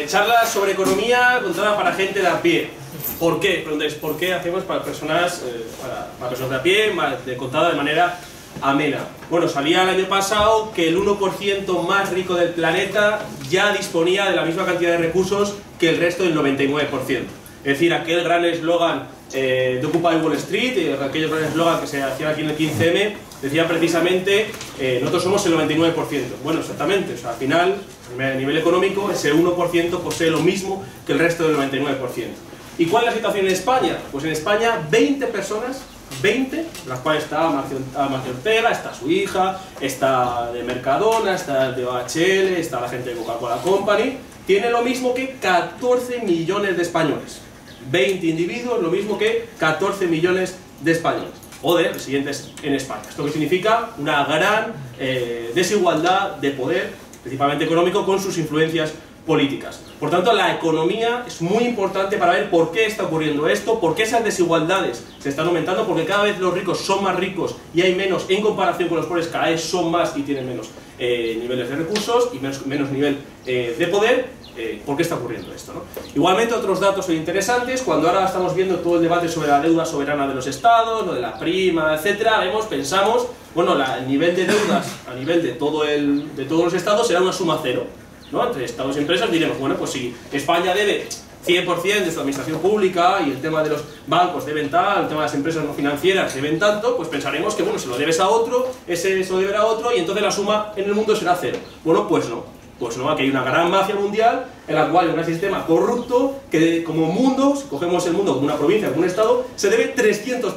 Charlas sobre economía contada para gente de a pie. ¿Por qué? Preguntáis, ¿por qué hacemos para personas, para personas de a pie, contada de manera amena? Bueno, salía el año pasado que el 1% más rico del planeta ya disponía de la misma cantidad de recursos que el resto del 99%. Es decir, aquel gran eslogan de Occupy Wall Street, aquel gran eslogan que se hacía aquí en el 15M, decía precisamente, nosotros somos el 99%. Bueno, exactamente, o sea, al final, a nivel económico, ese 1% posee lo mismo que el resto del 99%. ¿Y cuál es la situación en España? Pues en España 20 personas, 20, las cuales está Amancio Ortega, está su hija, está de Mercadona, está de OHL, está la gente de Coca-Cola Company, tiene lo mismo que 14 millones de españoles. 20 individuos, lo mismo que 14 millones de españoles, o de residentes en España. Esto que significa una gran desigualdad de poder, principalmente económico, con sus influencias políticas. Por tanto, la economía es muy importante para ver por qué está ocurriendo esto, por qué esas desigualdades se están aumentando, porque cada vez los ricos son más ricos y hay menos, en comparación con los pobres, cada vez son más y tienen menos niveles de recursos y menos nivel de poder. ¿Por qué está ocurriendo esto, ¿no? Igualmente, otros datos son interesantes. Cuando ahora estamos viendo todo el debate sobre la deuda soberana de los estados, lo de la prima, etcétera, pensamos, bueno, el nivel de deudas a nivel de todos los estados será una suma cero, ¿no? Entre estados y empresas diremos, bueno, pues si España debe 100% de su administración pública y el tema de los bancos deben tal, el tema de las empresas no financieras deben tanto, pues pensaremos que, bueno, se lo debes a otro, ese se lo deberá a otro y entonces la suma en el mundo será cero. Bueno, pues no. Pues no, aquí hay una gran mafia mundial en la cual hay un sistema corrupto que como mundo, si cogemos el mundo como una provincia, como un estado, se debe 300%.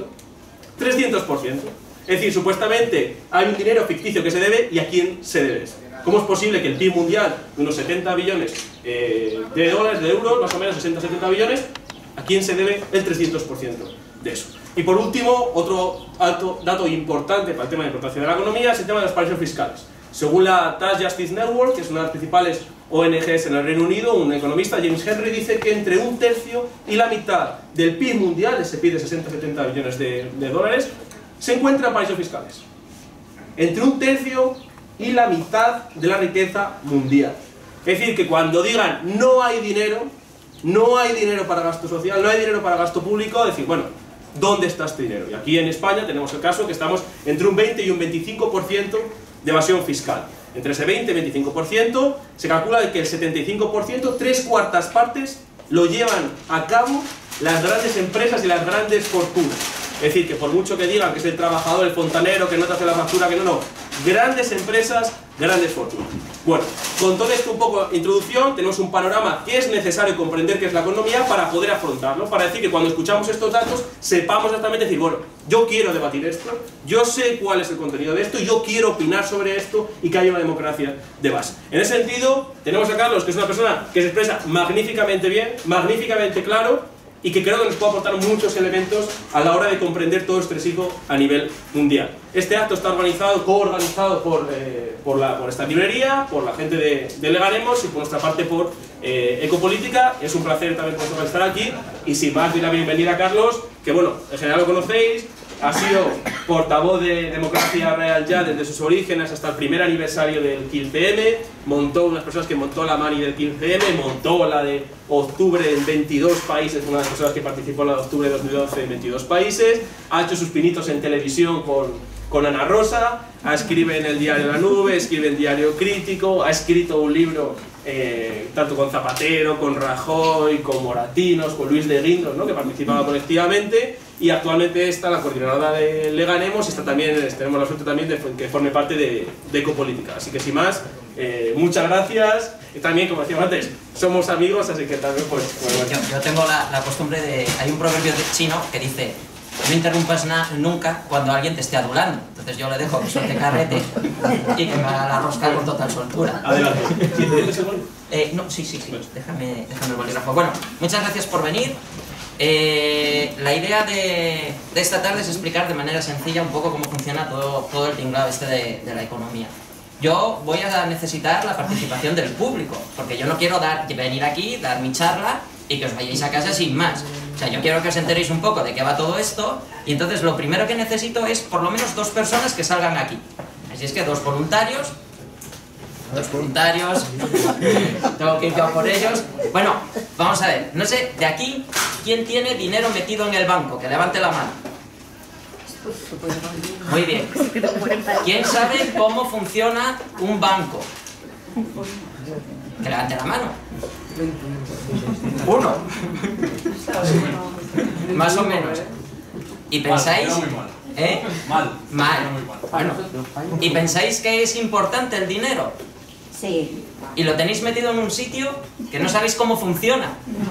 300%. Es decir, supuestamente hay un dinero ficticio que se debe y ¿a quién se debe? ¿Cómo es posible que el PIB mundial de unos 70 billones de dólares, de euros, más o menos 60-70 billones, ¿a quién se debe el 300% de eso? Y por último, otro alto dato importante para el tema de importancia de la economía es el tema de los paraísos fiscales. Según la Tax Justice Network, que es una de las principales ONGs en el Reino Unido, un economista, James Henry, dice que entre un tercio y la mitad del PIB mundial, ese PIB de 60-70 billones de dólares, se encuentra en paraísos fiscales. Entre un tercio y la mitad de la riqueza mundial. Es decir, que cuando digan no hay dinero para gasto social, no hay dinero para gasto público, decir, bueno, ¿dónde está este dinero? Y aquí en España tenemos el caso que estamos entre un 20 y un 25% de evasión fiscal. Entre ese 20 y 25% se calcula que el 75%, 3/4 partes, lo llevan a cabo las grandes empresas y las grandes fortunas. Es decir, que por mucho que digan que es el trabajador, el fontanero, que no te hace la factura, que no, grandes empresas, grandes fortunas. Bueno, con todo esto un poco de introducción, tenemos un panorama que es necesario comprender qué es la economía para poder afrontarlo, para decir que cuando escuchamos estos datos sepamos exactamente decir, bueno, yo quiero debatir esto, yo sé cuál es el contenido de esto, yo quiero opinar sobre esto y que haya una democracia de base. En ese sentido, tenemos a Carlos, que es una persona que se expresa magníficamente bien, magníficamente claro, y que creo que nos puede aportar muchos elementos a la hora de comprender todo este tresiego a nivel mundial. Este acto está coorganizado por esta librería, por la gente de Leganemos y por nuestra parte por Ecopolítica. Es un placer también por vosotros estar aquí y sin más doy la bienvenida a Carlos, que bueno, en general lo conocéis, ha sido portavoz de Democracia Real ya desde sus orígenes hasta el primer aniversario del 15M, montó unas personas que montó la mani del 15M, montó la de octubre en 22 países, una de las personas que participó en la de octubre de 2012 en 22 países, ha hecho sus pinitos en televisión con Ana Rosa, escribe en el diario La Nube, escribe en Diario Crítico, ha escrito un libro tanto con Zapatero, con Rajoy, con Moratinos, con Luis de Guindos, ¿no?, que participaba colectivamente, y actualmente está la coordinadora de Leganemos y está también, tenemos la suerte también de que forme parte de Ecopolítica. Así que sin más, muchas gracias. Y también, como decíamos antes, somos amigos, así que también pues... Bueno. Yo tengo la costumbre de... Hay un proverbio chino que dice: no interrumpas nunca cuando alguien te esté adulando. Entonces yo le dejo que suelte carrete y que me haga la rosca con total soltura. Adelante. ¿Sí, te el boli? No, sí. Déjame el bolígrafo. Bueno, muchas gracias por venir. La idea de esta tarde es explicar de manera sencilla un poco cómo funciona todo el tinglado este de la economía. Yo voy a necesitar la participación del público, porque yo no quiero venir aquí, dar mi charla y que os vayáis a casa sin más. O sea, yo quiero que os enteréis un poco de qué va todo esto, y entonces lo primero que necesito es por lo menos 2 personas que salgan aquí. Así es que 2 voluntarios. 2 voluntarios, tengo que ir yo a por ellos. Bueno, vamos a ver, no sé, de aquí, ¿quién tiene dinero metido en el banco? Que levante la mano. Muy bien. ¿Quién sabe cómo funciona un banco? Que levante la mano. 1. Más o menos. ¿Y pensáis? ¿Eh? Mal. Bueno. ¿Y pensáis que es importante el dinero? Sí. Y lo tenéis metido en un sitio que no sabéis cómo funciona.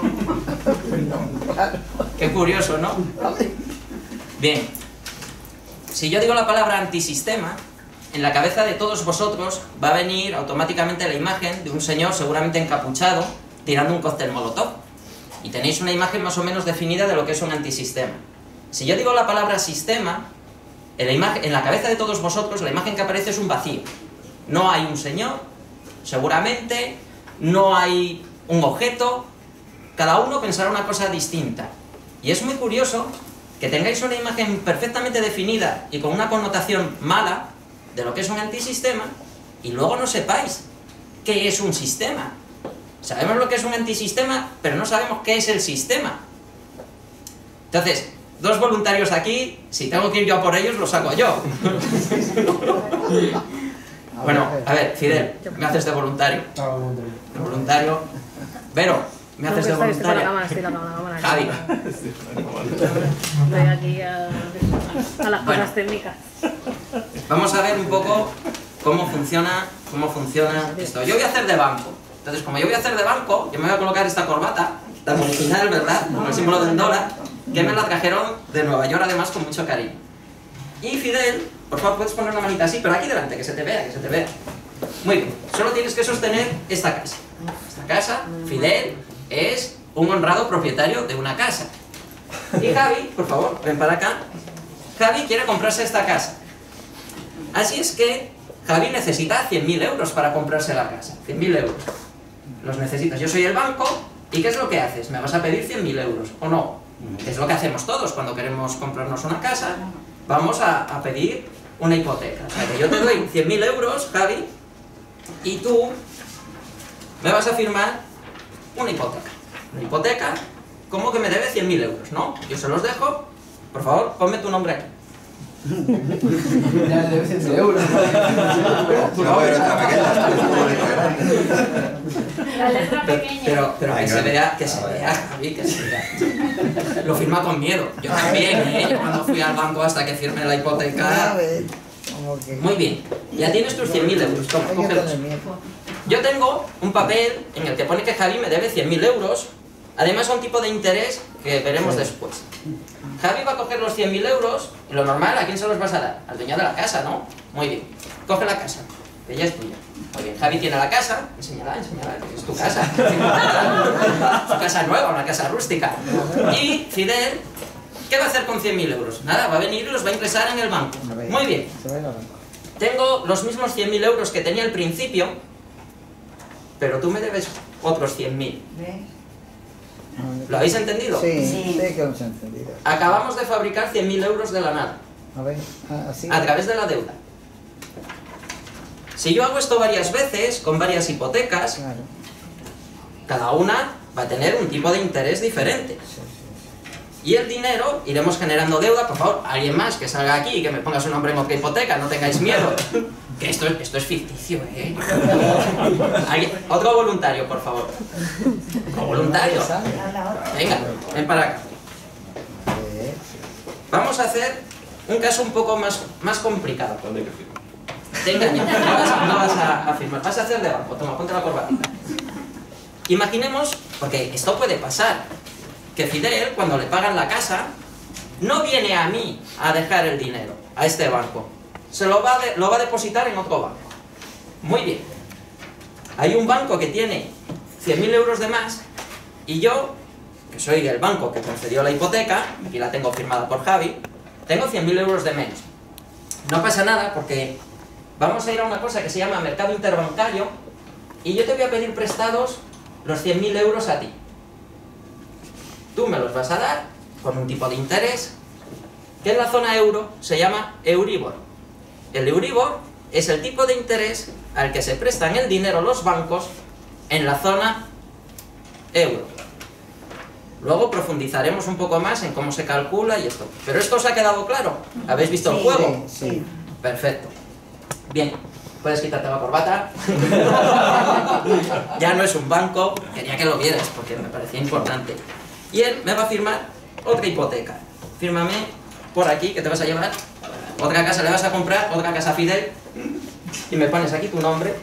Qué curioso, ¿no? Bien. Si yo digo la palabra antisistema, en la cabeza de todos vosotros va a venir automáticamente la imagen de un señor seguramente encapuchado tirando un cóctel molotov. Y tenéis una imagen más o menos definida de lo que es un antisistema. Si yo digo la palabra sistema, en la cabeza de todos vosotros la imagen que aparece es un vacío. No hay un señor, seguramente, no hay un objeto, cada uno pensará una cosa distinta. Y es muy curioso que tengáis una imagen perfectamente definida y con una connotación mala de lo que es un antisistema y luego no sepáis qué es un sistema. Sabemos lo que es un antisistema, pero no sabemos qué es el sistema. Entonces, 2 voluntarios aquí, si tengo que ir yo a por ellos, los saco yo. Bueno, a ver, Fidel, ¿me haces de voluntario? De voluntario. Vero, ¿me haces de voluntario? Javi. Estoy aquí a las cosas técnicas. Vamos a ver un poco cómo funciona esto. Yo voy a hacer de banco. Entonces, como yo voy a hacer de banco, yo me voy a colocar esta corbata, tan original, ¿verdad? Con el símbolo del dólar, que me la trajeron de Nueva York, además, con mucho cariño. Y Fidel, por favor, puedes poner una manita así, pero aquí delante, que se te vea, que se te vea. Muy bien, solo tienes que sostener esta casa. Esta casa, Fidel, es un honrado propietario de una casa. Y Javi, por favor, ven para acá. Javi quiere comprarse esta casa. Así es que Javi necesita 100.000 euros para comprarse la casa. 100.000 euros. Los necesitas. Yo soy el banco, ¿y qué es lo que haces? ¿Me vas a pedir 100.000 euros o no? Es lo que hacemos todos cuando queremos comprarnos una casa. Vamos a pedir una hipoteca. O sea, que yo te doy 100.000 euros, Javi, y tú me vas a firmar una hipoteca. Una hipoteca, como que me debe 100.000 euros, ¿no? Yo se los dejo. Por favor, ponme tu nombre aquí. Ya le debe 100.000 euros. No, pero está La letra pequeña. Pero que se vea, Javi, que se vea. Lo firma con miedo. Yo también, ¿eh? Yo cuando fui al banco hasta que firme la hipoteca... Muy bien, ya tienes tus 100.000 euros. Toma, cógelos. Yo tengo un papel en el que pone que Javi me debe 100.000 euros, además a un tipo de interés que veremos después. Javi va a coger los 100.000 euros, y lo normal, ¿a quién se los vas a dar? Al dueño de la casa, ¿no? Muy bien. Coge la casa, que ya es tuya. Muy bien, Javi tiene la casa, enséñala, que es tu casa. Su casa nueva, una casa rústica. Y Fidel, ¿qué va a hacer con 100.000 euros? Nada, va a venir y los va a ingresar en el banco. Muy bien. Tengo los mismos 100.000 euros que tenía al principio, pero tú me debes otros 100.000. ¿Lo habéis entendido? Sí, que lo hemos entendido. Acabamos de fabricar 100.000 euros de la nada. A ver, así. A través de la deuda. Si yo hago esto varias veces, con varias hipotecas, Claro. cada una va a tener un tipo de interés diferente. Y el dinero, iremos generando deuda. Por favor, alguien más que salga aquí y que me ponga su nombre en otra hipoteca, no tengáis miedo. Que esto es ficticio, ¿eh? Otro voluntario, por favor. ¿Otro voluntario? Venga, ven para acá. Vamos a hacer un caso un poco más complicado. Te engaño, no vas a firmar, vas a hacer de banco. Toma, ponte la corbatita. Imaginemos, porque esto puede pasar, que Fidel, cuando le pagan la casa, no viene a mí a dejar el dinero, a este banco. Se lo va a depositar en otro banco. Muy bien. Hay un banco que tiene 100.000 euros de más, y yo, que soy el banco que concedió la hipoteca, aquí la tengo firmada por Javi, tengo 100.000 euros de menos. No pasa nada, porque vamos a ir a una cosa que se llama mercado interbancario, y yo te voy a pedir prestados los 100.000 euros a ti. Tú me los vas a dar con un tipo de interés que en la zona euro se llama Euribor. El Euribor es el tipo de interés al que se prestan el dinero los bancos en la zona euro. Luego profundizaremos un poco más en cómo se calcula y esto. ¿Pero esto os ha quedado claro? ¿Habéis visto el juego? Sí. Perfecto. Bien, puedes quitarte la corbata. Ya no es un banco, quería que lo vieras porque me parecía importante. Y él me va a firmar otra hipoteca. Fírmame por aquí que te vas a llevar. Otra casa le vas a comprar, otra casa Fidel. Y me pones aquí tu nombre.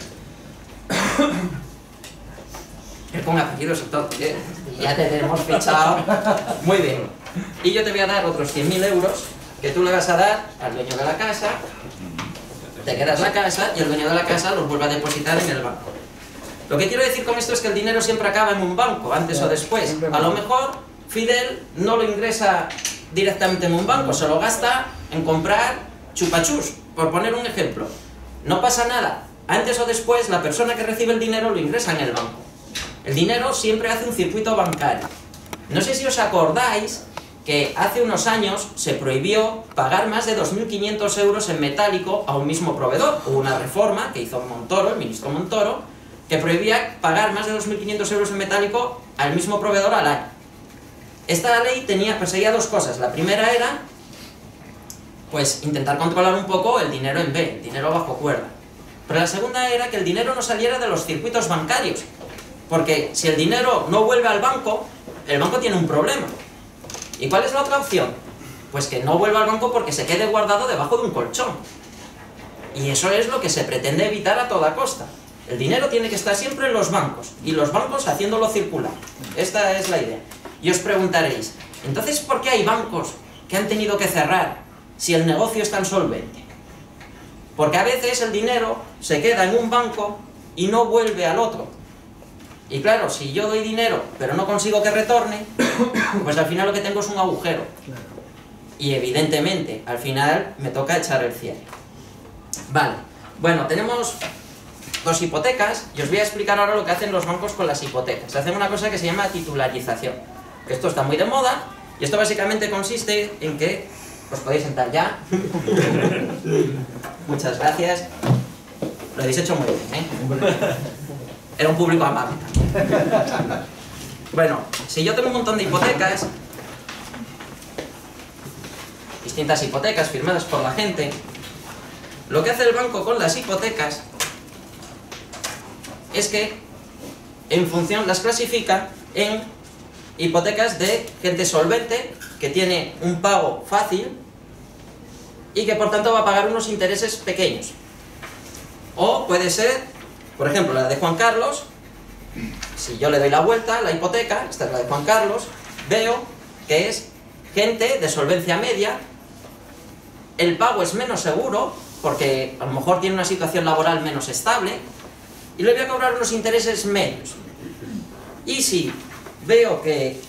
Que ponga apellidos y todo, ¿eh? Ya te tenemos fichado. Muy bien. Y yo te voy a dar otros 100.000 euros que tú le vas a dar al dueño de la casa. Te quedas la casa y el dueño de la casa los vuelve a depositar en el banco. Lo que quiero decir con esto es que el dinero siempre acaba en un banco, antes o después. A lo mejor Fidel no lo ingresa directamente en un banco, se lo gasta en comprar chupachus, por poner un ejemplo. No pasa nada. Antes o después la persona que recibe el dinero lo ingresa en el banco. El dinero siempre hace un circuito bancario. No sé si os acordáis que hace unos años se prohibió pagar más de 2.500 euros en metálico a un mismo proveedor. Hubo una reforma que hizo Montoro, el ministro Montoro, que prohibía pagar más de 2.500 euros en metálico al mismo proveedor al año. Esta ley perseguía dos cosas. La primera era, pues, intentar controlar un poco el dinero en B, el dinero bajo cuerda. Pero la segunda era que el dinero no saliera de los circuitos bancarios. Porque si el dinero no vuelve al banco, el banco tiene un problema. ¿Y cuál es la otra opción? Pues que no vuelva al banco porque se quede guardado debajo de un colchón. Y eso es lo que se pretende evitar a toda costa. El dinero tiene que estar siempre en los bancos, y los bancos haciéndolo circular. Esta es la idea. Y os preguntaréis, entonces, ¿por qué hay bancos que han tenido que cerrar si el negocio es tan solvente? Porque a veces el dinero se queda en un banco y no vuelve al otro. Y claro, si yo doy dinero pero no consigo que retorne, pues al final lo que tengo es un agujero. Y evidentemente, al final me toca echar el cierre. Vale, bueno, tenemos dos hipotecas y os voy a explicar ahora lo que hacen los bancos con las hipotecas. Hacen una cosa que se llama titularización. Que esto está muy de moda y esto básicamente consiste en que os podéis sentar ya. Muchas gracias. Lo habéis hecho muy bien, ¿eh? Era un público amable. Bueno, si yo tengo un montón de hipotecas, distintas hipotecas firmadas por la gente, lo que hace el banco con las hipotecas es que en función las clasifica en hipotecas de gente solvente que tiene un pago fácil y que por tanto va a pagar unos intereses pequeños. O puede ser, por ejemplo, la de Juan Carlos. Si yo le doy la vuelta a la hipoteca, esta es la de Juan Carlos, veo que es gente de solvencia media, el pago es menos seguro porque a lo mejor tiene una situación laboral menos estable y le voy a cobrar unos intereses medios. Y si veo que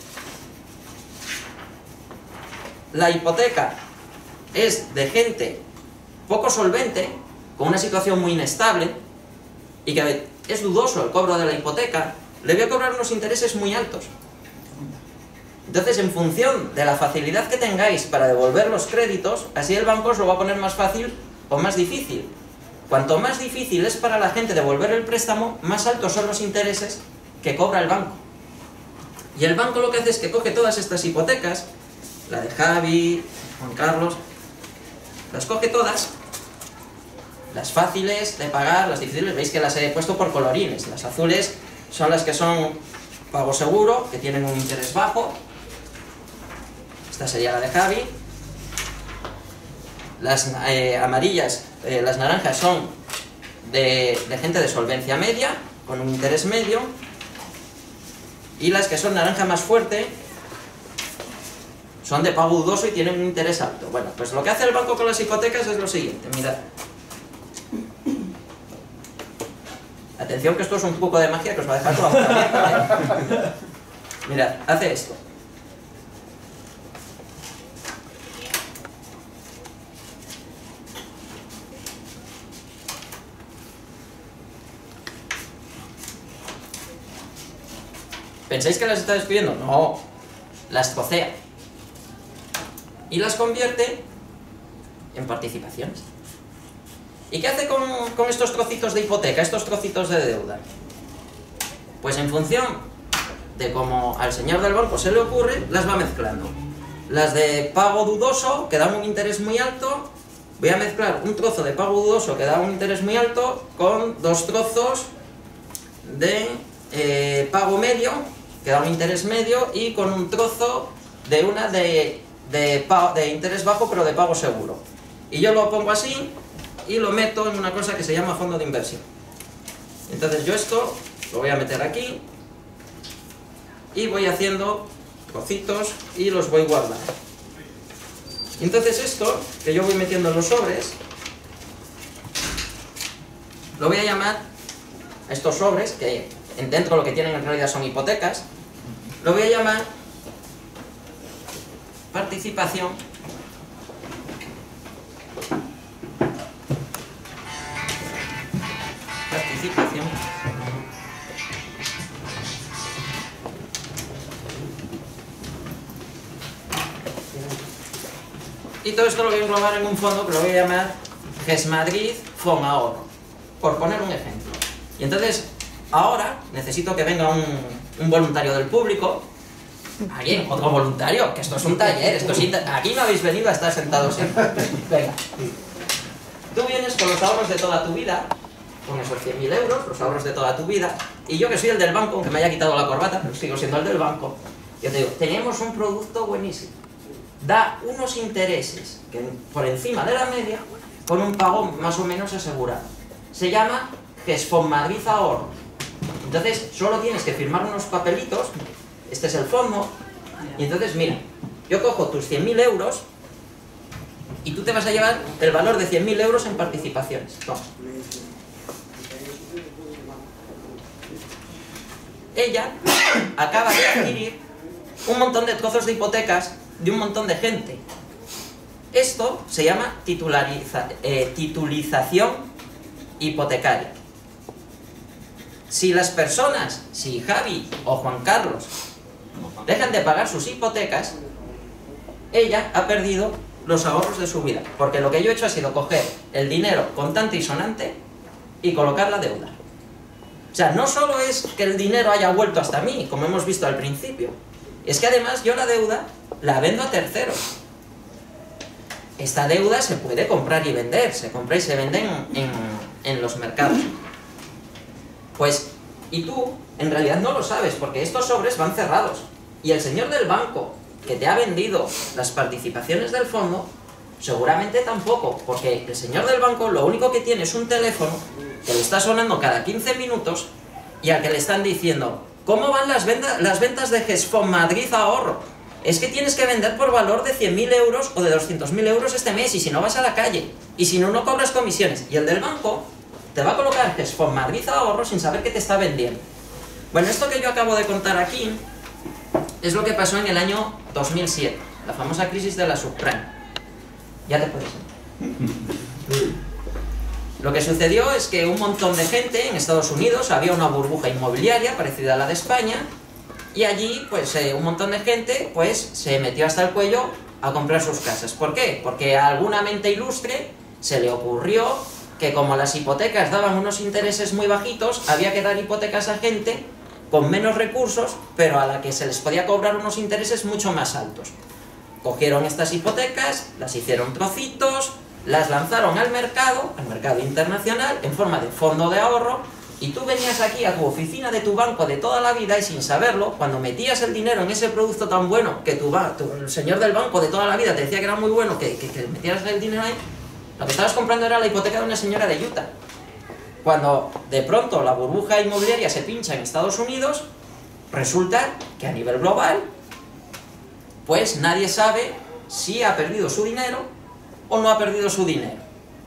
la hipoteca es de gente poco solvente, con una situación muy inestable y que es dudoso el cobro de la hipoteca, le voy a cobrar unos intereses muy altos. Entonces, en función de la facilidad que tengáis para devolver los créditos, así el banco os lo va a poner más fácil o más difícil. Cuanto más difícil es para la gente devolver el préstamo, más altos son los intereses que cobra el banco. Y el banco lo que hace es que coge todas estas hipotecas, la de Javi, Juan Carlos, las coge todas, las fáciles de pagar, las difíciles, veis que las he puesto por colorines. Las azules son las que son pago seguro, que tienen un interés bajo. Esta sería la de Javi. Las amarillas, las naranjas son de gente de solvencia media, con un interés medio. Y las que son naranja más fuerte son de pago dudoso y tienen un interés alto. Bueno, pues lo que hace el banco con las hipotecas es lo siguiente, mirad. Atención que esto es un poco de magia que os va a dejar toda la boca abierta, ¿eh? Mirad, hace esto. ¿Pensáis que las está despidiendo? No, las trocea. Y las convierte en participaciones. ¿Y qué hace con estos trocitos de hipoteca, estos trocitos de deuda? Pues en función de cómo al señor del banco se le ocurre, las va mezclando. Las de pago dudoso, que dan un interés muy alto, voy a mezclar un trozo de pago dudoso que da un interés muy alto con dos trozos de pago medio, que da un interés medio, y con un trozo de una de interés bajo pero de pago seguro. Y yo lo pongo así y lo meto en una cosa que se llama fondo de inversión. Entonces yo esto lo voy a meter aquí y voy haciendo trocitos y los voy guardando. Entonces esto que yo voy metiendo en los sobres lo voy a llamar a estos sobres, que dentro lo que tienen en realidad son hipotecas, lo voy a llamar participación y todo esto lo voy a englobar en un fondo que lo voy a llamar GESmadrid Fonahorro, por poner un ejemplo. Y entonces ahora necesito que venga un voluntario del público. ¿Alguien? ¿Otro voluntario? Que esto es un taller, aquí no habéis venido a estar sentados siempre. Venga. Tú vienes con los ahorros de toda tu vida, con esos 100.000 euros, los ahorros de toda tu vida, y yo que soy el del banco, aunque me haya quitado la corbata, pero sigo siendo el del banco, yo te digo, tenemos un producto buenísimo, da unos intereses que por encima de la media, con un pago más o menos asegurado. Se llama GESfonmadrid Ahorro. Entonces solo tienes que firmar unos papelitos, este es el fondo, y entonces mira, yo cojo tus 100.000 euros y tú te vas a llevar el valor de 100.000 euros en participaciones. Toma. Ella acaba de adquirir un montón de trozos de hipotecas de un montón de gente. Esto se llama titulización hipotecaria. Si las personas, si Javi o Juan Carlos dejan de pagar sus hipotecas, ella ha perdido los ahorros de su vida, porque lo que yo he hecho ha sido coger el dinero contante y sonante y colocar la deuda. O sea, no solo es que el dinero haya vuelto hasta mí, como hemos visto al principio, es que además yo la deuda la vendo a terceros. Esta deuda se puede comprar y vender, se compra y se vende en los mercados. Pues, y tú en realidad no lo sabes, porque estos sobres van cerrados. Y el señor del banco que te ha vendido las participaciones del fondo, seguramente tampoco, porque el señor del banco lo único que tiene es un teléfono que le está sonando cada 15 minutos y al que le están diciendo, ¿cómo van las ventas de GESfonmadrid Ahorro? Es que tienes que vender por valor de 100.000 euros o de 200.000 euros este mes, y si no vas a la calle, y si no, no cobras comisiones. Y el del banco te va a colocar GESfonmadrid Ahorro sin saber qué te está vendiendo. Bueno, esto que yo acabo de contar aquí es lo que pasó en el año 2007, la famosa crisis de la subprime. Ya te puedes ir. Lo que sucedió es que un montón de gente en Estados Unidos, había una burbuja inmobiliaria parecida a la de España, y allí pues un montón de gente pues se metió hasta el cuello a comprar sus casas. ¿Por qué? Porque a alguna mente ilustre se le ocurrió que como las hipotecas daban unos intereses muy bajitos, había que dar hipotecas a gente con menos recursos, pero a la que se les podía cobrar unos intereses mucho más altos. Cogieron estas hipotecas, las hicieron trocitos, las lanzaron al mercado internacional, en forma de fondo de ahorro, y tú venías aquí a tu oficina de tu banco de toda la vida y sin saberlo, cuando metías el dinero en ese producto tan bueno que el señor del banco de toda la vida te decía que era muy bueno, que metieras el dinero ahí, lo que estabas comprando era la hipoteca de una señora de Utah. Cuando de pronto la burbuja inmobiliaria se pincha en Estados Unidos, resulta que a nivel global, pues nadie sabe si ha perdido su dinero o no ha perdido su dinero.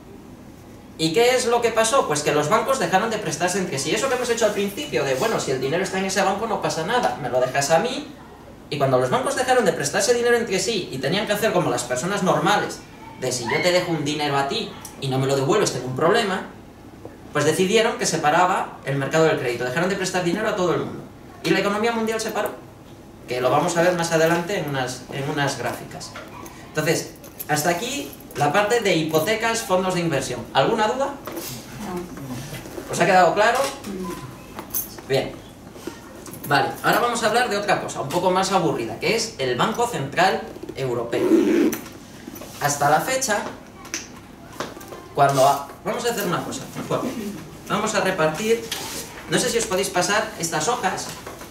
¿Y qué es lo que pasó? Pues que los bancos dejaron de prestarse entre sí. Eso que hemos hecho al principio, de bueno, si el dinero está en ese banco no pasa nada, me lo dejas a mí. Y cuando los bancos dejaron de prestarse dinero entre sí y tenían que hacer como las personas normales, de si yo te dejo un dinero a ti y no me lo devuelves, tengo un problema, pues decidieron que se paraba el mercado del crédito, dejaron de prestar dinero a todo el mundo. Y la economía mundial se paró, que lo vamos a ver más adelante en unas gráficas. Entonces, hasta aquí la parte de hipotecas, fondos de inversión. ¿Alguna duda? No. ¿Os ha quedado claro? Bien. Vale, ahora vamos a hablar de otra cosa, un poco más aburrida, que es el Banco Central Europeo. Hasta la fecha, vamos a hacer una cosa, mejor. Vamos a repartir, no sé si os podéis pasar estas hojas.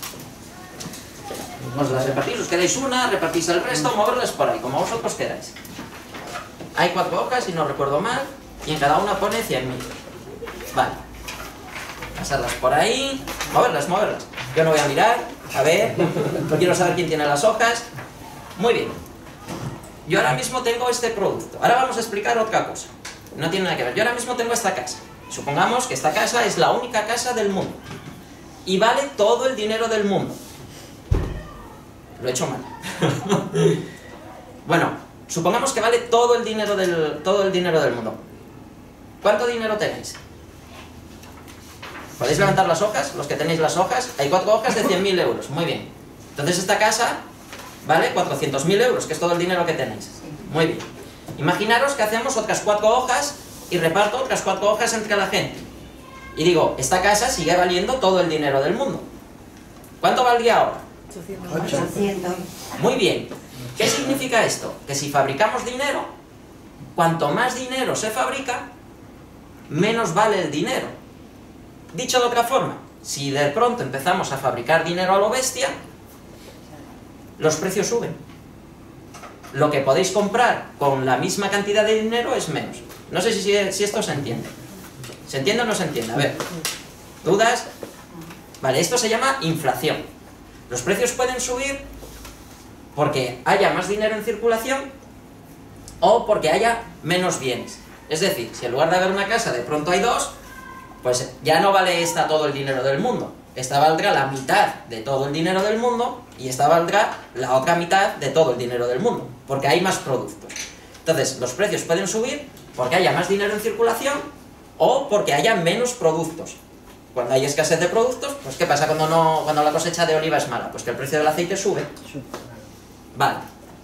Os las repartís, os quedáis una, repartís el resto, moverlas por ahí, como vosotros queráis. Hay 4 hojas, si no recuerdo mal, y en cada una pone 100.000. Vale. Pasarlas por ahí, moverlas. Yo no voy a mirar, a ver, no quiero saber quién tiene las hojas. Muy bien. Yo ahora mismo tengo este producto. Ahora vamos a explicar otra cosa. No tiene nada que ver. Yo ahora mismo tengo esta casa. Supongamos que esta casa es la única casa del mundo. Y vale todo el dinero del mundo. Lo he hecho mal. Bueno, supongamos que vale todo el dinero del mundo. ¿Cuánto dinero tenéis? ¿Podéis levantar las hojas? Los que tenéis las hojas. Hay 4 hojas de 100.000 euros. Muy bien. Entonces esta casa vale 400.000 euros, que es todo el dinero que tenéis. Muy bien. Imaginaros que hacemos otras 4 hojas y reparto otras 4 hojas entre la gente. Y digo, esta casa sigue valiendo todo el dinero del mundo. ¿Cuánto valdría ahora? 800. Muy bien. ¿Qué significa esto? Que si fabricamos dinero, cuanto más dinero se fabrica, menos vale el dinero. Dicho de otra forma, si de pronto empezamos a fabricar dinero a lo bestia, los precios suben. Lo que podéis comprar con la misma cantidad de dinero es menos. No sé si esto se entiende. ¿Se entiende o no se entiende? A ver, ¿dudas? Vale, esto se llama inflación. Los precios pueden subir porque haya más dinero en circulación o porque haya menos bienes. Es decir, si en lugar de haber una casa de pronto hay 2, pues ya no vale esta todo el dinero del mundo. Esta valdrá la mitad de todo el dinero del mundo y esta valdrá la otra mitad de todo el dinero del mundo, porque hay más productos. Entonces, los precios pueden subir porque haya más dinero en circulación o porque haya menos productos. Cuando hay escasez de productos, pues ¿qué pasa cuando la cosecha de oliva es mala? Pues que el precio del aceite sube. Vale.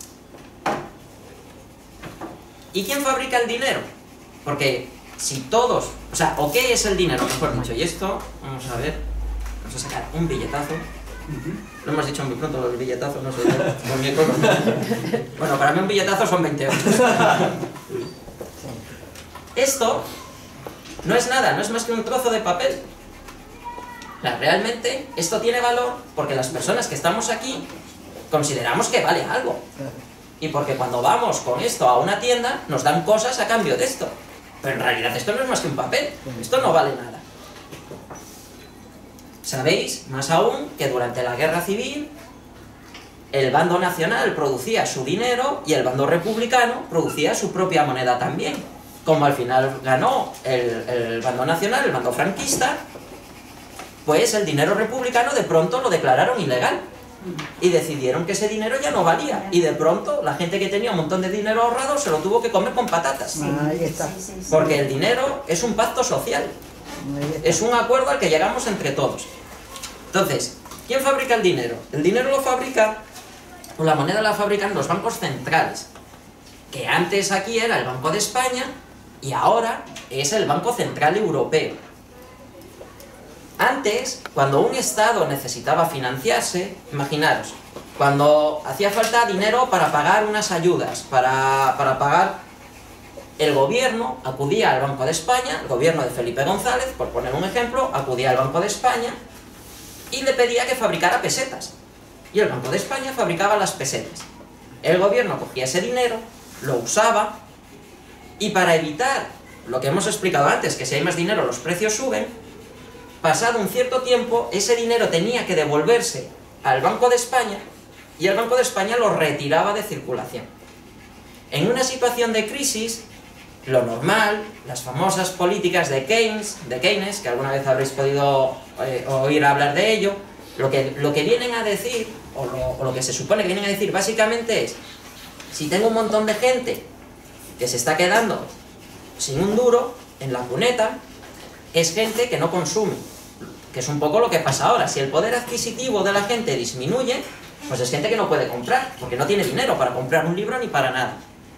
¿Y quién fabrica el dinero? Porque si todos... O sea, ¿o qué es el dinero? Mejor dicho. Y esto, vamos a ver, vamos a sacar un billetazo. Lo hemos dicho muy pronto, los billetazos, no sé, muñecos. Bueno, para mí un billetazo son 20 euros. Esto no es nada, no es más que un trozo de papel. O sea, realmente esto tiene valor porque las personas que estamos aquí consideramos que vale algo. Y porque cuando vamos con esto a una tienda nos dan cosas a cambio de esto. Pero en realidad esto no es más que un papel, esto no vale nada. Sabéis, más aún, que durante la guerra civil el bando nacional producía su dinero y el bando republicano producía su propia moneda también. Como al final ganó el bando nacional, el bando franquista, pues el dinero republicano de pronto lo declararon ilegal. Y decidieron que ese dinero ya no valía. Y de pronto la gente que tenía un montón de dinero ahorrado se lo tuvo que comer con patatas. Ahí está. Porque el dinero es un pacto social. Es un acuerdo al que llegamos entre todos. Entonces, ¿quién fabrica el dinero? El dinero lo fabrica, o la moneda la fabrican los bancos centrales. Que antes aquí era el Banco de España y ahora es el Banco Central Europeo. Antes, cuando un Estado necesitaba financiarse, imaginaros, cuando hacía falta dinero para pagar unas ayudas, para pagar, el gobierno acudía al Banco de España, el gobierno de Felipe González, por poner un ejemplo, acudía al Banco de España y le pedía que fabricara pesetas. Y el Banco de España fabricaba las pesetas. El gobierno cogía ese dinero, lo usaba, y para evitar lo que hemos explicado antes, que si hay más dinero los precios suben, pasado un cierto tiempo, ese dinero tenía que devolverse al Banco de España y el Banco de España lo retiraba de circulación. En una situación de crisis, lo normal, las famosas políticas de Keynes, que alguna vez habréis podido oír hablar de ello, lo que vienen a decir, o lo que se supone que vienen a decir básicamente es, si tengo un montón de gente que se está quedando sin un duro en la cuneta, es gente que no consume, que es un poco lo que pasa ahora. Si el poder adquisitivo de la gente disminuye, pues es gente que no puede comprar, porque no tiene dinero para comprar un libro ni para nada.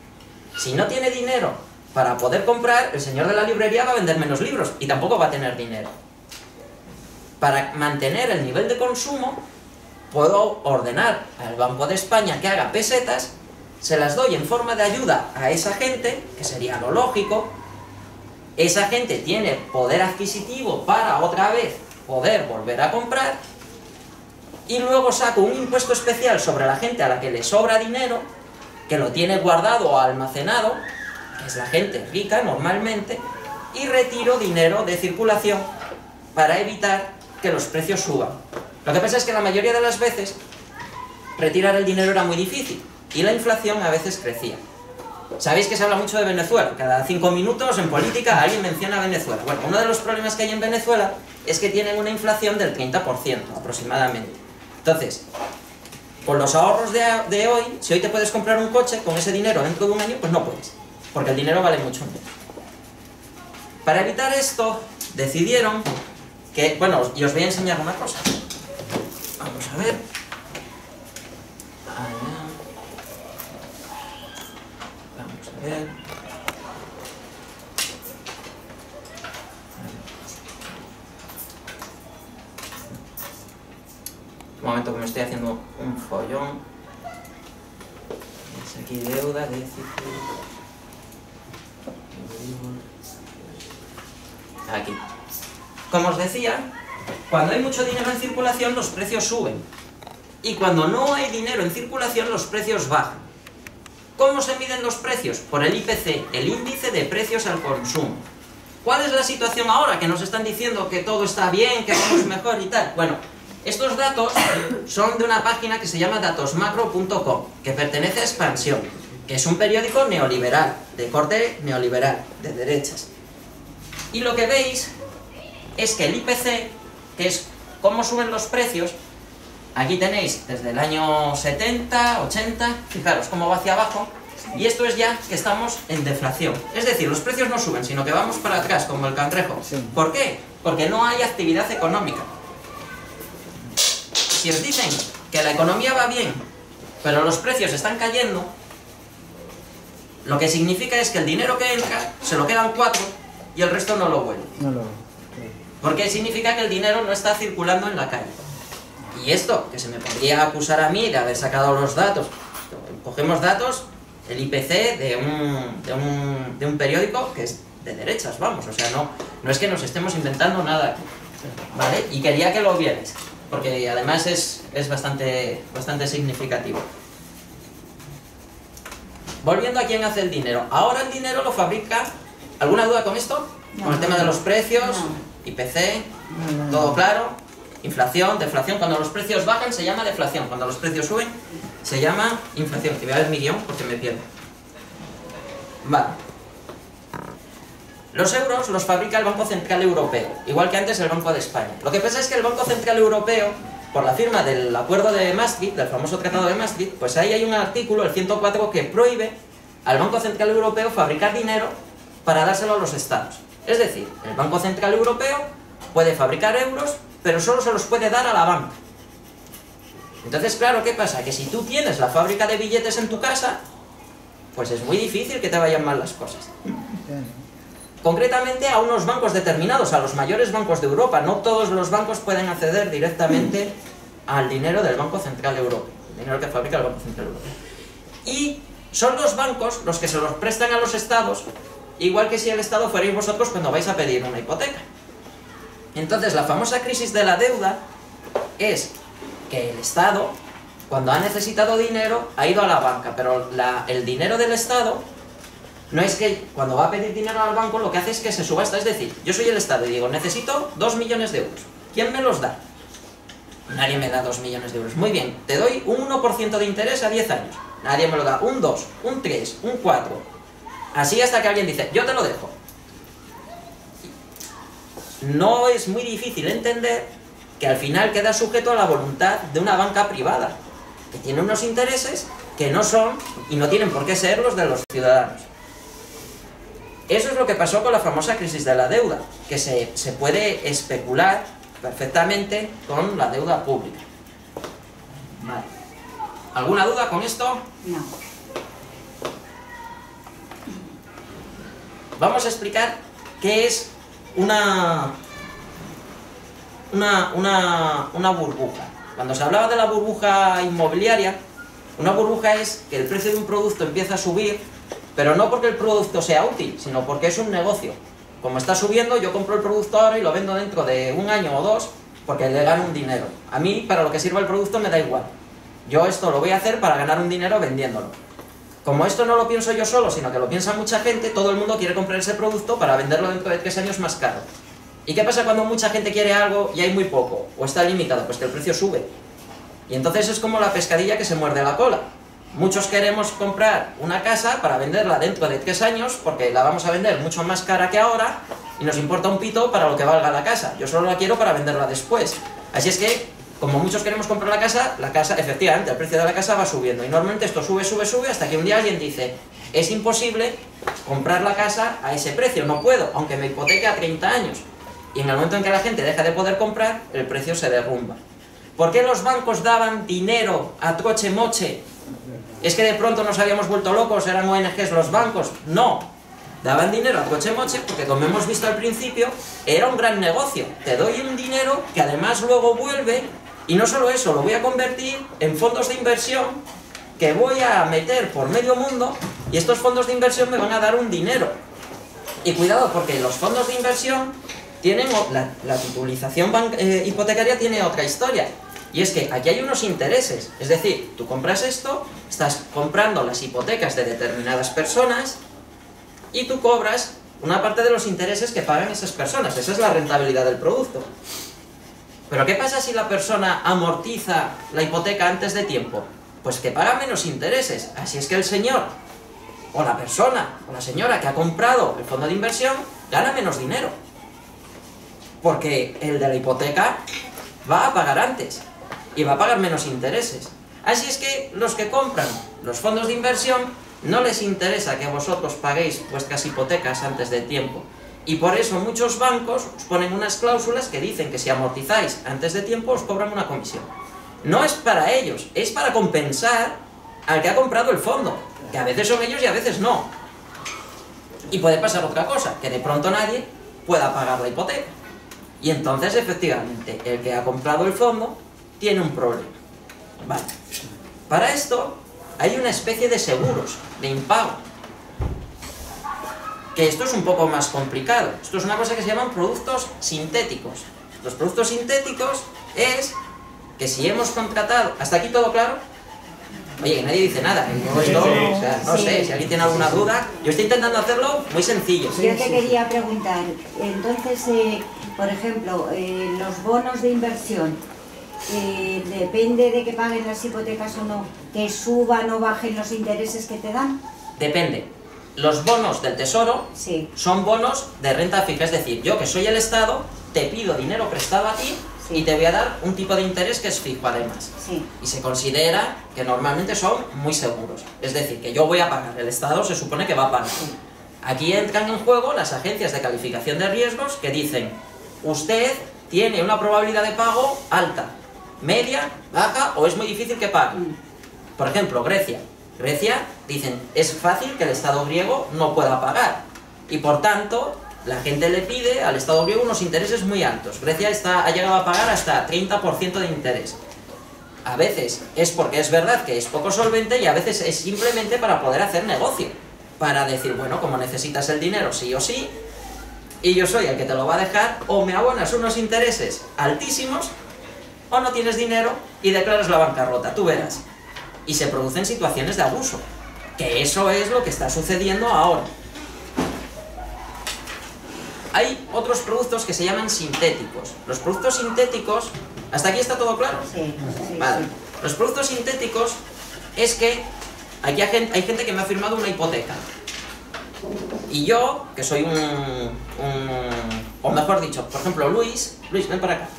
Si no tiene dinero para poder comprar, el señor de la librería va a vender menos libros y tampoco va a tener dinero. Para mantener el nivel de consumo, puedo ordenar al Banco de España que haga pesetas, se las doy en forma de ayuda a esa gente, que sería lo lógico. Esa gente tiene poder adquisitivo para otra vez poder volver a comprar, y luego saco un impuesto especial sobre la gente a la que le sobra dinero, que lo tiene guardado o almacenado, que es la gente rica normalmente, y retiro dinero de circulación para evitar que los precios suban. Lo que pasa es que la mayoría de las veces retirar el dinero era muy difícil y la inflación a veces crecía. Sabéis que se habla mucho de Venezuela, cada 5 minutos en política alguien menciona Venezuela. Bueno, uno de los problemas que hay en Venezuela es que tienen una inflación del 30% aproximadamente. Entonces, con los ahorros de hoy, si hoy te puedes comprar un coche, con ese dinero dentro de un año, pues no puedes, porque el dinero vale mucho menos. Para evitar esto, decidieron que, bueno, y os voy a enseñar una cosa. Vamos a ver. Vamos a ver. Un momento que me estoy haciendo un follón. Es aquí deuda, déficit. Aquí. Como os decía, cuando hay mucho dinero en circulación, los precios suben. Y cuando no hay dinero en circulación, los precios bajan. ¿Cómo se miden los precios? Por el IPC, el índice de precios al consumo. ¿Cuál es la situación ahora? Que nos están diciendo que todo está bien, que vamos mejor y tal. Bueno, estos datos son de una página que se llama datosmacro.com, que pertenece a Expansión, que es un periódico neoliberal, de corte neoliberal, de derechas. Y lo que veis es que el IPC, que es cómo suben los precios, aquí tenéis desde el año 70, 80, fijaros cómo va hacia abajo, y esto es ya que estamos en deflación. Es decir, los precios no suben, sino que vamos para atrás, como el cangrejo. Sí. ¿Por qué? Porque no hay actividad económica. Si os dicen que la economía va bien, pero los precios están cayendo, lo que significa es que el dinero que entra se lo quedan 4 y el resto no lo vuelve. No lo... Porque significa que el dinero no está circulando en la calle. Y esto, que se me podría acusar a mí de haber sacado los datos, cogemos datos, el IPC de un periódico que es de derechas, vamos, o sea, no es que nos estemos inventando nada aquí, ¿vale? Y quería que lo vierais, porque además es bastante significativo. Volviendo a quién hace el dinero. Ahora el dinero lo fabrica... ¿Alguna duda con esto? No, ¿Con el tema de los precios? no. IPC, todo claro. Inflación, deflación. Cuando los precios bajan se llama deflación. Cuando los precios suben se llama inflación. Que voy a ver mi guión porque me pierdo. Vale. Los euros los fabrica el Banco Central Europeo, igual que antes el Banco de España. Lo que pasa es que el Banco Central Europeo, por la firma del acuerdo de Maastricht, del famoso Tratado de Maastricht, pues ahí hay un artículo, el 104, que prohíbe al Banco Central Europeo fabricar dinero para dárselo a los estados. Es decir, el Banco Central Europeo puede fabricar euros, pero solo se los puede dar a la banca. Entonces, claro, ¿qué pasa? Que si tú tienes la fábrica de billetes en tu casa, pues es muy difícil que te vayan mal las cosas. Concretamente a unos bancos determinados, a los mayores bancos de Europa. No todos los bancos pueden acceder directamente al dinero del Banco Central Europeo, el dinero que fabrica el Banco Central Europeo. Y son los bancos los que se los prestan a los estados, igual que si el estado fuerais vosotros cuando vais a pedir una hipoteca. Entonces, la famosa crisis de la deuda es que el estado, cuando ha necesitado dinero, ha ido a la banca, pero el dinero del estado no es que cuando va a pedir dinero al banco lo que hace es que se subasta. Es decir, yo soy el estado y digo, necesito 2 millones de euros. ¿Quién me los da? Nadie me da 2 millones de euros. Muy bien, te doy un 1% de interés a 10 años. Nadie me lo da. Un 2, un 3, un 4. Así hasta que alguien dice, yo te lo dejo. No es muy difícil entender que al final queda sujeto a la voluntad de una banca privada, que tiene unos intereses que no son y no tienen por qué ser los de los ciudadanos. Eso es lo que pasó con la famosa crisis de la deuda, que se puede especular perfectamente con la deuda pública. Vale. ¿Alguna duda con esto? No. vamos a explicar qué es una burbuja. Cuando se hablaba de la burbuja inmobiliaria, una burbuja es que el precio de un producto empieza a subir, pero no porque el producto sea útil, sino porque es un negocio. Como está subiendo, yo compro el producto ahora y lo vendo dentro de 1 año o 2 porque le gano un dinero. A mí, para lo que sirva el producto, me da igual. Yo esto lo voy a hacer para ganar un dinero vendiéndolo. Como esto no lo pienso yo solo, sino que lo piensa mucha gente, todo el mundo quiere comprar ese producto para venderlo dentro de 3 años más caro. ¿Y qué pasa cuando mucha gente quiere algo y hay muy poco? ¿O está limitado? Pues que el precio sube. Y entonces es como la pescadilla que se muerde la cola. Muchos queremos comprar una casa para venderla dentro de 3 años porque la vamos a vender mucho más cara que ahora y nos importa un pito para lo que valga la casa. Yo solo la quiero para venderla después. Así es que, como muchos queremos comprar la casa, efectivamente, el precio de la casa va subiendo. Y normalmente esto sube, sube, sube, hasta que un día alguien dice: es imposible comprar la casa a ese precio, no puedo, aunque me hipoteque a 30 años. Y en el momento en que la gente deja de poder comprar, el precio se derrumba. ¿Por qué los bancos daban dinero a troche moche? ¿Es que de pronto nos habíamos vuelto locos, eran ONGs los bancos? No, daban dinero a troche moche porque, como hemos visto al principio, era un gran negocio. Te doy un dinero que además luego vuelve, y no solo eso, lo voy a convertir en fondos de inversión que voy a meter por medio mundo, y estos fondos de inversión me van a dar un dinero. Y cuidado, porque los fondos de inversión tienen, la titulización hipotecaria tiene otra historia. Y es que aquí hay unos intereses, es decir, tú compras esto, estás comprando las hipotecas de determinadas personas y tú cobras una parte de los intereses que pagan esas personas. Esa es la rentabilidad del producto. Pero ¿qué pasa si la persona amortiza la hipoteca antes de tiempo? Pues que paga menos intereses. Así es que el señor, o la persona, o la señora que ha comprado el fondo de inversión, gana menos dinero. Porque el de la hipoteca va a pagar antes y va a pagar menos intereses. Así es que los que compran los fondos de inversión no les interesa que vosotros paguéis vuestras hipotecas antes de tiempo. Y por eso muchos bancos os ponen unas cláusulas que dicen que si amortizáis antes de tiempo os cobran una comisión. No es para ellos, es para compensar al que ha comprado el fondo, que a veces son ellos y a veces no. Y puede pasar otra cosa, que de pronto nadie pueda pagar la hipoteca. Y entonces, efectivamente, el que ha comprado el fondo tiene un problema. Vale. Para esto hay una especie de seguros, de impago. Que esto es un poco más complicado. Esto es una cosa que se llaman productos sintéticos. Los productos sintéticos es que si hemos contratado... ¿Hasta aquí todo claro? Oye, que nadie dice nada. O sea, no sé, si alguien tiene alguna duda. Yo estoy intentando hacerlo muy sencillo. Yo te quería preguntar, entonces, por ejemplo, los bonos de inversión, ¿depende de que paguen las hipotecas o no? ¿Que suban o bajen los intereses que te dan? Depende. Los bonos del Tesoro Sí. son bonos de renta fija. Es decir, yo que soy el Estado, te pido dinero prestado a ti y te voy a dar un tipo de interés que es fijo además. Sí. Y se considera que normalmente son muy seguros. Es decir, que yo voy a pagar, el Estado se supone que va a pagar. Aquí entran en juego las agencias de calificación de riesgos que dicen: usted tiene una probabilidad de pago alta, media, baja o es muy difícil que pague. Por ejemplo, Grecia. Grecia, dicen, es fácil que el Estado griego no pueda pagar. Y por tanto, la gente le pide al Estado griego unos intereses muy altos. Grecia ha llegado a pagar hasta 30% de interés. A veces es porque es verdad que es poco solvente y a veces es simplemente para poder hacer negocio. Para decir, bueno, como necesitas el dinero sí o sí, y yo soy el que te lo va a dejar, o me abonas unos intereses altísimos, o no tienes dinero y declaras la bancarrota, tú verás. Y se producen situaciones de abuso, que eso es lo que está sucediendo ahora. Hay otros productos que se llaman sintéticos. Los productos sintéticos... ¿Hasta aquí está todo claro? Sí, sí, Vale. sí. Los productos sintéticos es que aquí hay gente que me ha firmado una hipoteca. Y yo, que soy o mejor dicho, por ejemplo, Luis, ven para acá.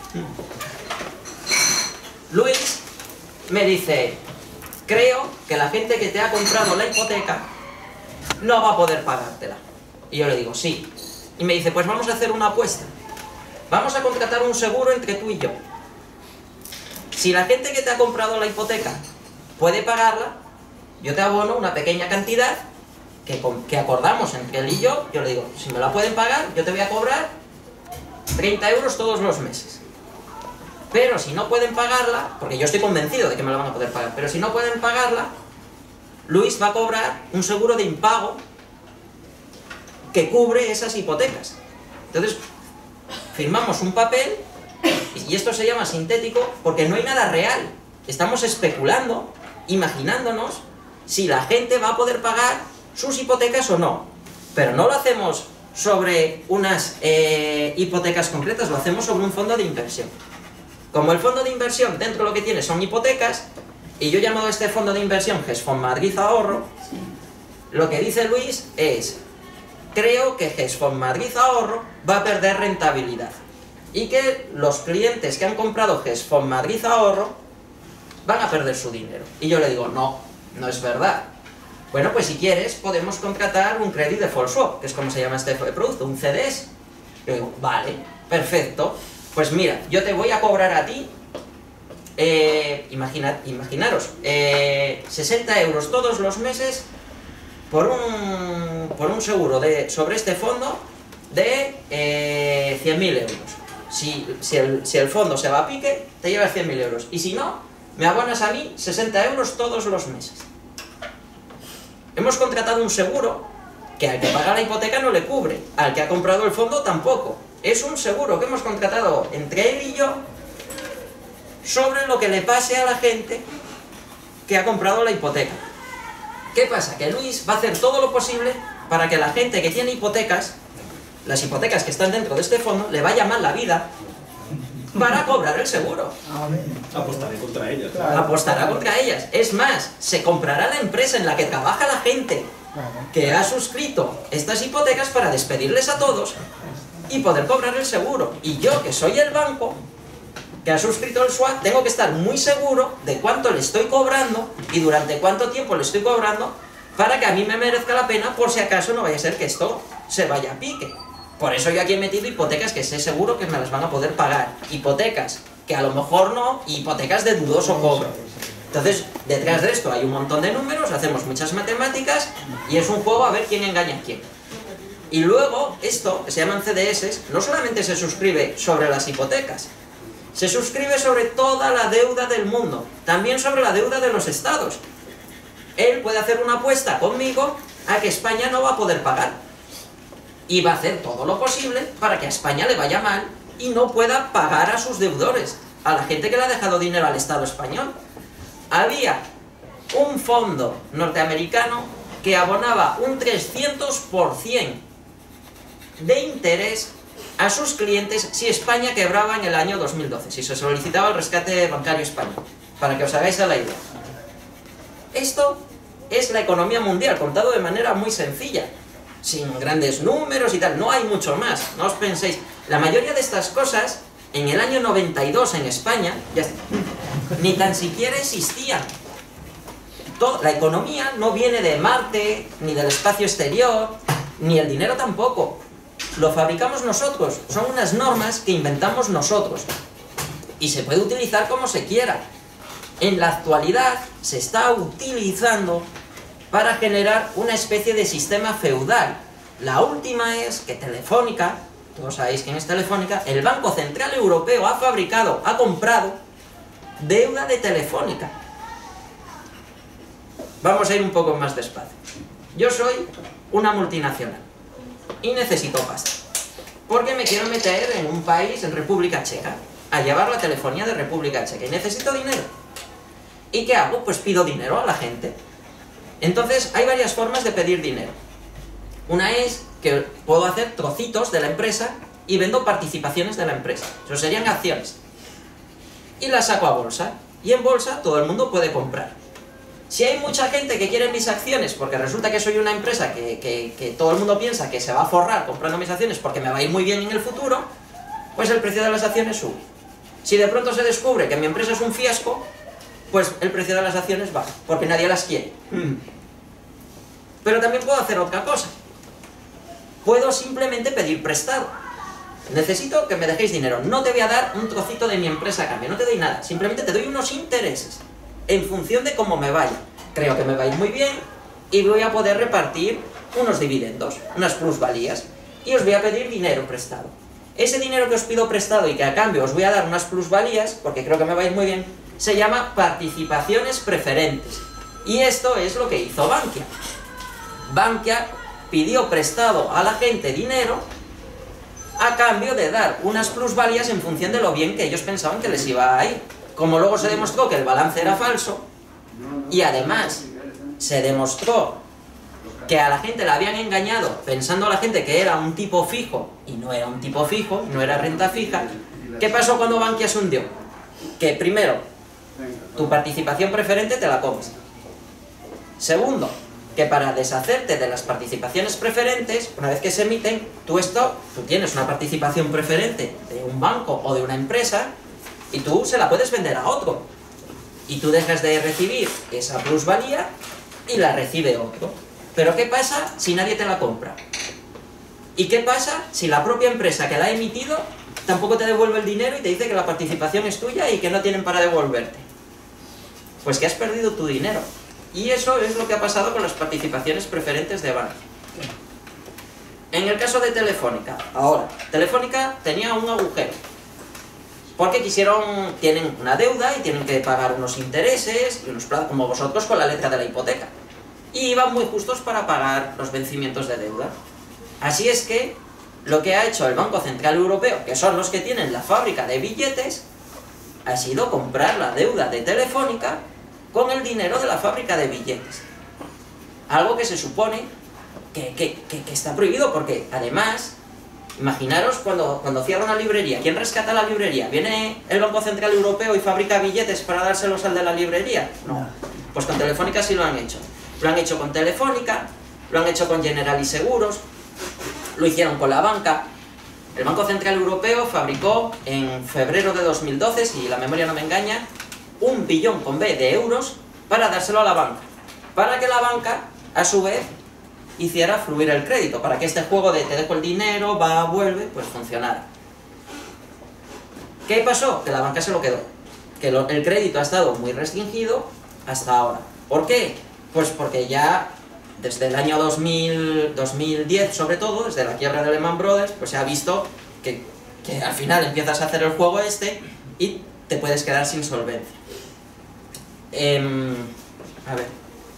Luis me dice: creo que la gente que te ha comprado la hipoteca no va a poder pagártela. Y yo le digo, sí. Y me dice, pues vamos a hacer una apuesta. Vamos a contratar un seguro entre tú y yo. Si la gente que te ha comprado la hipoteca puede pagarla, yo te abono una pequeña cantidad que acordamos entre él y yo le digo, si me la pueden pagar, yo te voy a cobrar 30 euros todos los meses. Pero si no pueden pagarla, porque yo estoy convencido de que me la van a poder pagar, pero si no pueden pagarla, Luis va a cobrar un seguro de impago que cubre esas hipotecas. Entonces, firmamos un papel, y esto se llama sintético porque no hay nada real. Estamos especulando, imaginándonos si la gente va a poder pagar sus hipotecas o no. Pero no lo hacemos sobre unas hipotecas concretas, lo hacemos sobre un fondo de inversión. Como el fondo de inversión dentro lo que tiene son hipotecas, y yo he llamado a este fondo de inversión GESFOND Madrid Ahorro, lo que dice Luis es: creo que GESFOND Madrid Ahorro va a perder rentabilidad y que los clientes que han comprado GESFOND Madrid Ahorro van a perder su dinero. Y yo le digo, no, no es verdad. Bueno, pues si quieres podemos contratar un Credit Default Swap, que es como se llama este producto, un CDS. Yo digo, vale, perfecto, pues mira, yo te voy a cobrar a ti, imaginaros, 60 euros todos los meses por un seguro sobre este fondo de 100.000 euros. Si el fondo se va a pique, te llevas 100.000 euros. Y si no, me abonas a mí 60 euros todos los meses. Hemos contratado un seguro que al que paga la hipoteca no le cubre, al que ha comprado el fondo tampoco. Es un seguro que hemos contratado entre él y yo sobre lo que le pase a la gente que ha comprado la hipoteca. ¿Qué pasa? Que Luis va a hacer todo lo posible para que la gente que tiene hipotecas, las hipotecas que están dentro de este fondo, le vaya mal la vida para cobrar el seguro. Apostaré contra ellas. Claro. Apostará contra ellas. Es más, se comprará la empresa en la que trabaja la gente que ha suscrito estas hipotecas para despedirles a todos y poder cobrar el seguro. Y yo, que soy el banco que ha suscrito el swap, tengo que estar muy seguro de cuánto le estoy cobrando y durante cuánto tiempo le estoy cobrando para que a mí me merezca la pena, por si acaso no vaya a ser que esto se vaya a pique. Por eso yo aquí he metido hipotecas que sé seguro que me las van a poder pagar. Hipotecas que a lo mejor no, hipotecas de dudoso cobro. Entonces, detrás de esto hay un montón de números, hacemos muchas matemáticas y es un juego a ver quién engaña a quién. Y luego, esto, que se llaman CDS, no solamente se suscribe sobre las hipotecas, se suscribe sobre toda la deuda del mundo, también sobre la deuda de los estados. Él puede hacer una apuesta conmigo a que España no va a poder pagar. Y va a hacer todo lo posible para que a España le vaya mal y no pueda pagar a sus deudores, a la gente que le ha dejado dinero al Estado español. Había un fondo norteamericano que abonaba un 300% de interés a sus clientes si España quebraba en el año 2012, si se solicitaba el rescate bancario español, para que os hagáis a la idea. Esto es la economía mundial, contado de manera muy sencilla, sin grandes números y tal, no hay mucho más, no os penséis. La mayoría de estas cosas, en el año 92 en España, ya está, ni tan siquiera existían. La economía no viene de Marte, ni del espacio exterior, ni el dinero tampoco. Lo fabricamos nosotros, son unas normas que inventamos nosotros. Y se puede utilizar como se quiera. En la actualidad se está utilizando para generar una especie de sistema feudal. La última es que Telefónica, todos sabéis quién es Telefónica, el Banco Central Europeo ha fabricado, ha comprado deuda de Telefónica. Vamos a ir un poco más despacio. Yo soy una multinacional y necesito pasta, porque me quiero meter en un país, en República Checa, a llevar la telefonía de República Checa y necesito dinero. ¿Y qué hago? Pues pido dinero a la gente. Entonces hay varias formas de pedir dinero. Una es que puedo hacer trocitos de la empresa y vendo participaciones de la empresa. Eso serían acciones. Y las saco a bolsa. Y en bolsa todo el mundo puede comprar. Si hay mucha gente que quiere mis acciones, porque resulta que soy una empresa que todo el mundo piensa que se va a forrar comprando mis acciones porque me va a ir muy bien en el futuro, pues el precio de las acciones sube. Si de pronto se descubre que mi empresa es un fiasco, pues el precio de las acciones baja, porque nadie las quiere. Pero también puedo hacer otra cosa. Puedo simplemente pedir prestado. Necesito que me dejéis dinero. No te voy a dar un trocito de mi empresa a cambio, no te doy nada. Simplemente te doy unos intereses en función de cómo me vaya. Creo que me va a ir muy bien y voy a poder repartir unos dividendos, unas plusvalías, y os voy a pedir dinero prestado. Ese dinero que os pido prestado y que a cambio os voy a dar unas plusvalías, porque creo que me va a ir muy bien, se llama participaciones preferentes. Y esto es lo que hizo Bankia. Bankia pidió prestado a la gente dinero a cambio de dar unas plusvalías en función de lo bien que ellos pensaban que les iba a ir. Como luego se demostró que el balance era falso, y además se demostró que a la gente la habían engañado pensando a la gente que era un tipo fijo, y no era un tipo fijo, no era renta fija. ¿Qué pasó cuando Bankia se hundió? Que primero, tu participación preferente te la comes. Segundo, que para deshacerte de las participaciones preferentes, una vez que se emiten, tú tienes una participación preferente de un banco o de una empresa, y tú se la puedes vender a otro. Y tú dejas de recibir esa plusvalía y la recibe otro. Pero ¿qué pasa si nadie te la compra? ¿Y qué pasa si la propia empresa que la ha emitido tampoco te devuelve el dinero y te dice que la participación es tuya y que no tienen para devolverte? Pues que has perdido tu dinero. Y eso es lo que ha pasado con las participaciones preferentes de Bankia. En el caso de Telefónica, ahora, Telefónica tenía un agujero. Porque tienen una deuda y tienen que pagar unos intereses y unos plazos, como vosotros con la letra de la hipoteca. Y iban muy justos para pagar los vencimientos de deuda. Así es que lo que ha hecho el Banco Central Europeo, que son los que tienen la fábrica de billetes, ha sido comprar la deuda de Telefónica con el dinero de la fábrica de billetes. Algo que se supone que está prohibido, porque además, imaginaros cuando cierra una librería, ¿quién rescata la librería? ¿Viene el Banco Central Europeo y fabrica billetes para dárselos al de la librería? No. Pues con Telefónica sí lo han hecho. Lo han hecho con Telefónica, lo han hecho con Generali Seguros, lo hicieron con la banca. El Banco Central Europeo fabricó en febrero de 2012, si la memoria no me engaña, 1 billón con B de euros para dárselo a la banca, para que la banca, a su vez, hiciera fluir el crédito, para que este juego de te dejo el dinero, va, vuelve, pues funcionara. ¿Qué pasó? Que la banca se lo quedó, que el crédito ha estado muy restringido hasta ahora. ¿Por qué? Pues porque ya desde el año 2010, sobre todo, desde la quiebra de Lehman Brothers, pues se ha visto que al final empiezas a hacer el juego y te puedes quedar sin solvencia. A ver.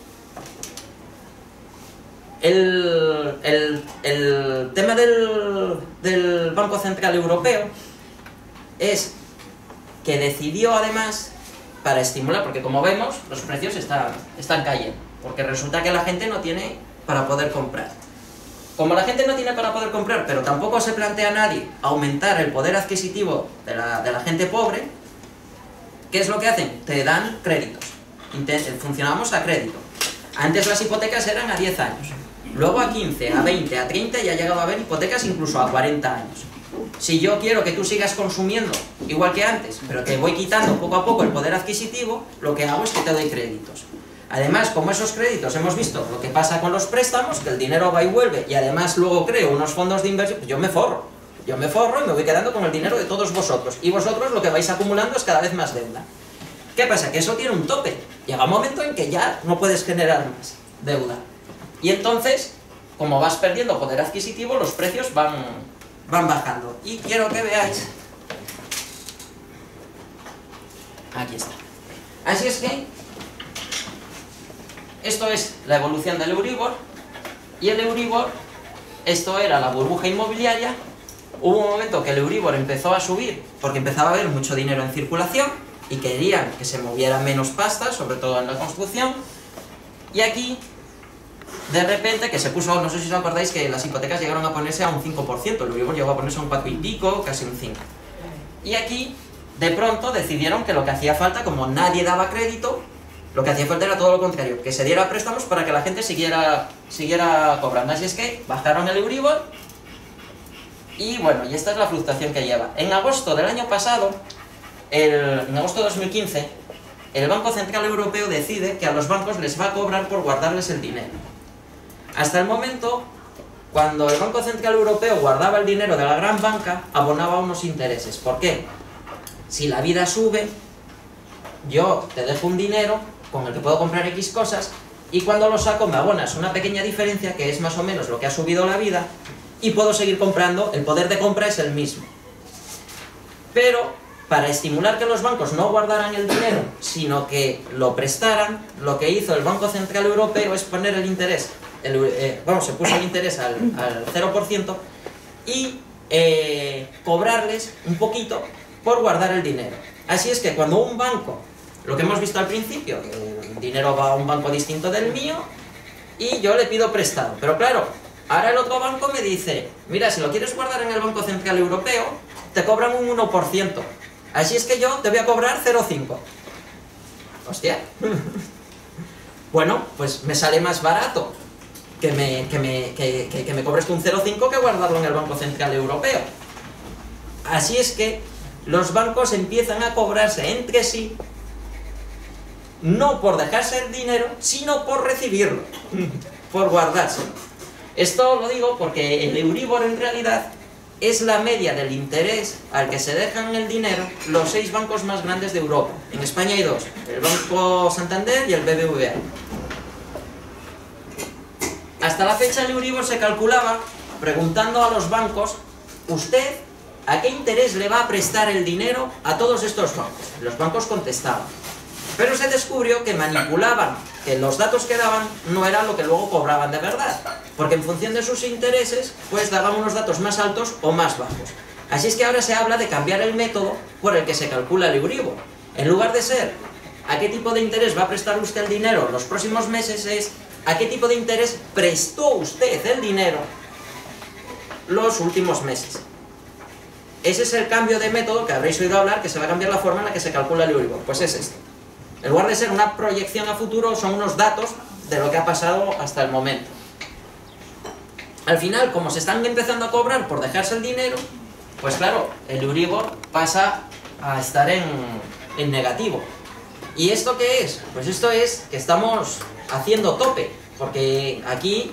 El tema del Banco Central Europeo es que decidió además, para estimular, porque como vemos, los precios están cayendo, porque resulta que la gente no tiene para poder comprar. Como la gente no tiene para poder comprar, pero tampoco se plantea a nadie aumentar el poder adquisitivo de la gente pobre, ¿qué es lo que hacen? Te dan créditos. Funcionamos a crédito. Antes las hipotecas eran a 10 años, luego a 15, a 20, a 30 y ha llegado a haber hipotecas incluso a 40 años. Si yo quiero que tú sigas consumiendo igual que antes, pero te voy quitando poco a poco el poder adquisitivo, lo que hago es que te doy créditos. Además, como esos créditos hemos visto lo que pasa con los préstamos, que el dinero va y vuelve, y además luego creo unos fondos de inversión, pues yo me forro y me voy quedando con el dinero de todos vosotros, y vosotros lo que vais acumulando es cada vez más deuda. ¿Qué pasa? Que eso tiene un tope. Llega un momento en que ya no puedes generar más deuda. Y entonces, como vas perdiendo poder adquisitivo, los precios van bajando. Y quiero que veáis... Aquí está. Así es que... esto es la evolución del Euribor. Y el Euribor, esto era la burbuja inmobiliaria. Hubo un momento que el Euribor empezó a subir porque empezaba a haber mucho dinero en circulación y querían que se moviera menos pasta, sobre todo en la construcción. Y aquí, de repente, que se puso, no sé si os acordáis, que las hipotecas llegaron a ponerse a un 5%, el Euribor llegó a ponerse a un 4 y pico, casi un 5%. Y aquí, de pronto, decidieron que lo que hacía falta, como nadie daba crédito, lo que hacía falta era todo lo contrario, que se diera préstamos para que la gente siguiera cobrando. Así es que bajaron el Euribor y bueno, y esta es la fluctuación que lleva. En agosto del año pasado, en agosto de 2015, el Banco Central Europeo decide que a los bancos les va a cobrar por guardarles el dinero. Hasta el momento, cuando el Banco Central Europeo guardaba el dinero de la gran banca, abonaba unos intereses. ¿Por qué? Si la vida sube, yo te dejo un dinero con el que puedo comprar X cosas, y cuando lo saco me abonas una pequeña diferencia, que es más o menos lo que ha subido la vida, y puedo seguir comprando, el poder de compra es el mismo. Pero, para estimular que los bancos no guardaran el dinero, sino que lo prestaran, lo que hizo el Banco Central Europeo es poner el interés, se puso el interés al 0% y cobrarles un poquito por guardar el dinero. Así es que cuando un banco, lo que hemos visto al principio, el dinero va a un banco distinto del mío y yo le pido prestado, pero claro, ahora el otro banco me dice, mira, si lo quieres guardar en el Banco Central Europeo, te cobran un 1%. Así es que yo te voy a cobrar 0,5. Hostia. Bueno, pues me sale más barato que me cobres un 0,5 que guardarlo en el Banco Central Europeo. Así es que los bancos empiezan a cobrarse entre sí, no por dejarse el dinero, sino por recibirlo, por guardárselo. Esto lo digo porque el Euribor en realidad es la media del interés al que se dejan el dinero los 6 bancos más grandes de Europa. En España hay 2, el Banco Santander y el BBVA. Hasta la fecha el Euribor se calculaba preguntando a los bancos, ¿usted a qué interés le va a prestar el dinero a todos estos bancos? Los bancos contestaban. Pero se descubrió que manipulaban, que los datos que daban no eran lo que luego cobraban de verdad, porque en función de sus intereses, pues daban unos datos más altos o más bajos. Así es que ahora se habla de cambiar el método por el que se calcula el Euribor. En lugar de ser a qué tipo de interés va a prestar usted el dinero los próximos meses, es a qué tipo de interés prestó usted el dinero los últimos meses. Ese es el cambio de método que habréis oído hablar, que se va a cambiar la forma en la que se calcula el Euribor. Pues es esto. En lugar de ser una proyección a futuro, son unos datos de lo que ha pasado hasta el momento. Al final, como se están empezando a cobrar por dejarse el dinero, pues claro, el Euribor pasa a estar en negativo. ¿Y esto qué es? Pues esto es que estamos haciendo tope, porque aquí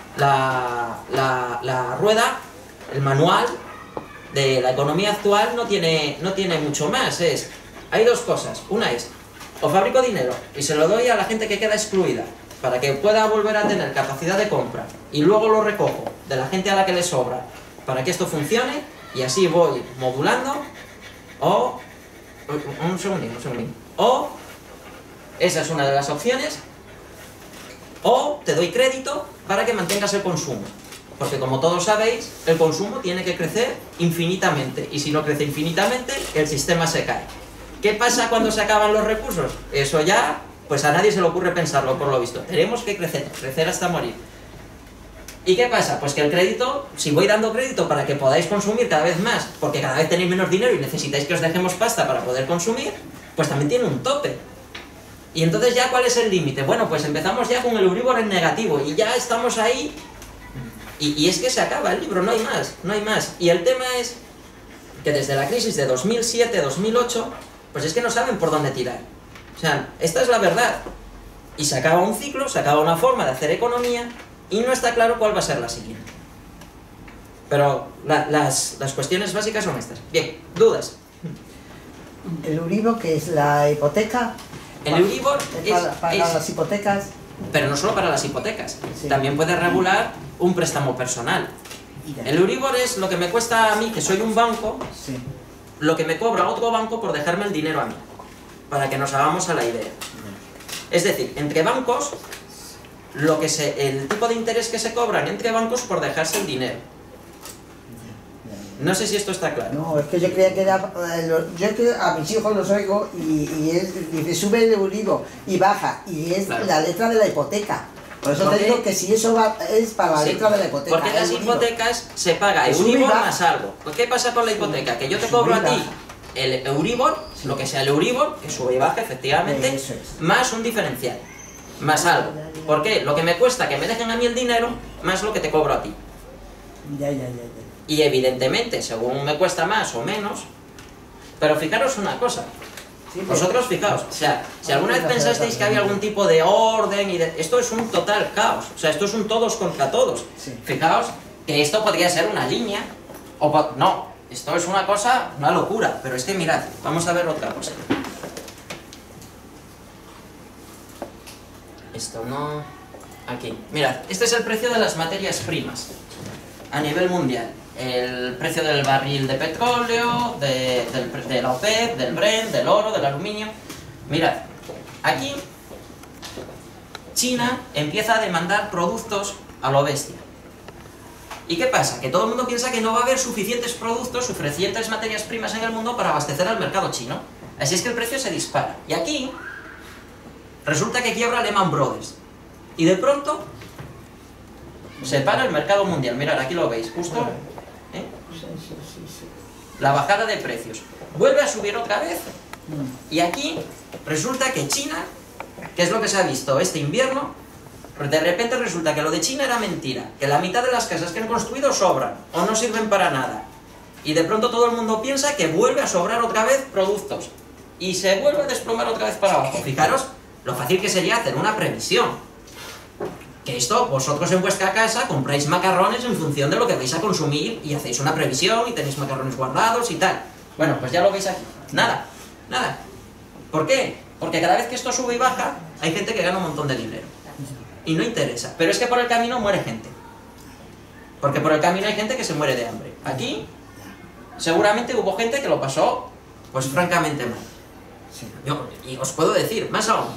la rueda, el manual de la economía actual no tiene mucho más. Hay dos cosas. Una es, o fabrico dinero y se lo doy a la gente que queda excluida para que pueda volver a tener capacidad de compra, y luego lo recojo de la gente a la que le sobra para que esto funcione, y así voy modulando, o un segundín, o esa es una de las opciones, o te doy crédito para que mantengas el consumo, porque como todos sabéis, el consumo tiene que crecer infinitamente, y si no crece infinitamente, el sistema se cae. ¿Qué pasa cuando se acaban los recursos? Eso ya, pues a nadie se le ocurre pensarlo, por lo visto. Tenemos que crecer hasta morir. ¿Y qué pasa? Pues que el crédito, si voy dando crédito para que podáis consumir cada vez más, porque cada vez tenéis menos dinero y necesitáis que os dejemos pasta para poder consumir, pues también tiene un tope. Y entonces ya, ¿cuál es el límite? Bueno, pues empezamos ya con el Euribor en negativo, y ya estamos ahí, y es que se acaba el libro, no hay más, no hay más. Y el tema es que desde la crisis de 2007-2008, pues es que no saben por dónde tirar. O sea, esta es la verdad. Y se acaba un ciclo, se acaba una forma de hacer economía, y no está claro cuál va a ser la siguiente. Pero las cuestiones básicas son estas. Bien, ¿dudas? ¿El Euribor, que es la hipoteca? El Euribor para las hipotecas. Pero no solo para las hipotecas. Sí. También puede regular un préstamo personal. El Euribor es lo que me cuesta a mí, que soy un banco, Sí. lo que me cobra otro banco por dejarme el dinero a mí, para que nos hagamos a la idea. Es decir, entre bancos, el tipo de interés que se cobran entre bancos por dejarse el dinero. No sé si esto está claro. No, es que yo creía que era... Yo es que a mis hijos los oigo y él dice, sube el Euribor y baja, y es Claro. la letra de la hipoteca. Por eso Porque- te digo que si eso es para la Sí, letra de la hipoteca. porque las Euribor. hipotecas se paga Que sube y Euribor baja. más algo. Pues, ¿qué pasa con la hipoteca? Que yo te Sube y cobro a ti baja. el Euribor, lo que sea el Euribor, que sube y baja efectivamente, Eso es. más un diferencial, más algo. ¿Por qué? Lo que me cuesta que me dejen a mí el dinero, más lo que te cobro a ti. Ya. Y evidentemente, según me cuesta más o menos, pero fijaros una cosa, Sí, vosotros fijaos, o sea, si alguna vez pensasteis que había algún tipo de orden, esto es un total caos, o sea, esto es un todos contra todos. Sí. Fijaos que esto podría ser una línea, no, esto es una cosa, una locura, pero es que mirad, vamos a ver otra cosa. Esto no... Aquí. Mirad, este es el precio de las materias primas a nivel mundial. El precio del barril de petróleo, de la OPEP, del Brent, del oro, del aluminio. Mirad, aquí China empieza a demandar productos a lo bestia. ¿Y qué pasa? Que todo el mundo piensa que no va a haber suficientes productos, suficientes materias primas en el mundo para abastecer al mercado chino. Así es que el precio se dispara. Y aquí resulta que quiebra Lehman Brothers. Y de pronto se para el mercado mundial. Mirad, aquí lo veis, justo. La bajada de precios. Vuelve a subir otra vez. Y aquí resulta que China, que es lo que se ha visto este invierno, de repente resulta que lo de China era mentira, que la mitad de las casas que han construido sobran o no sirven para nada. Y de pronto todo el mundo piensa que vuelve a sobrar otra vez productos y se vuelve a desplomar otra vez para abajo. Fijaros lo fácil que sería hacer una previsión. Que esto, vosotros en vuestra casa compráis macarrones en función de lo que vais a consumir y hacéis una previsión y tenéis macarrones guardados y tal. Bueno, pues ya lo veis aquí. Nada, nada. ¿Por qué? Porque cada vez que esto sube y baja, hay gente que gana un montón de dinero. Y no interesa. Pero es que por el camino muere gente. Porque por el camino hay gente que se muere de hambre. Aquí, seguramente hubo gente que lo pasó, pues francamente mal. Y os puedo decir, más aún.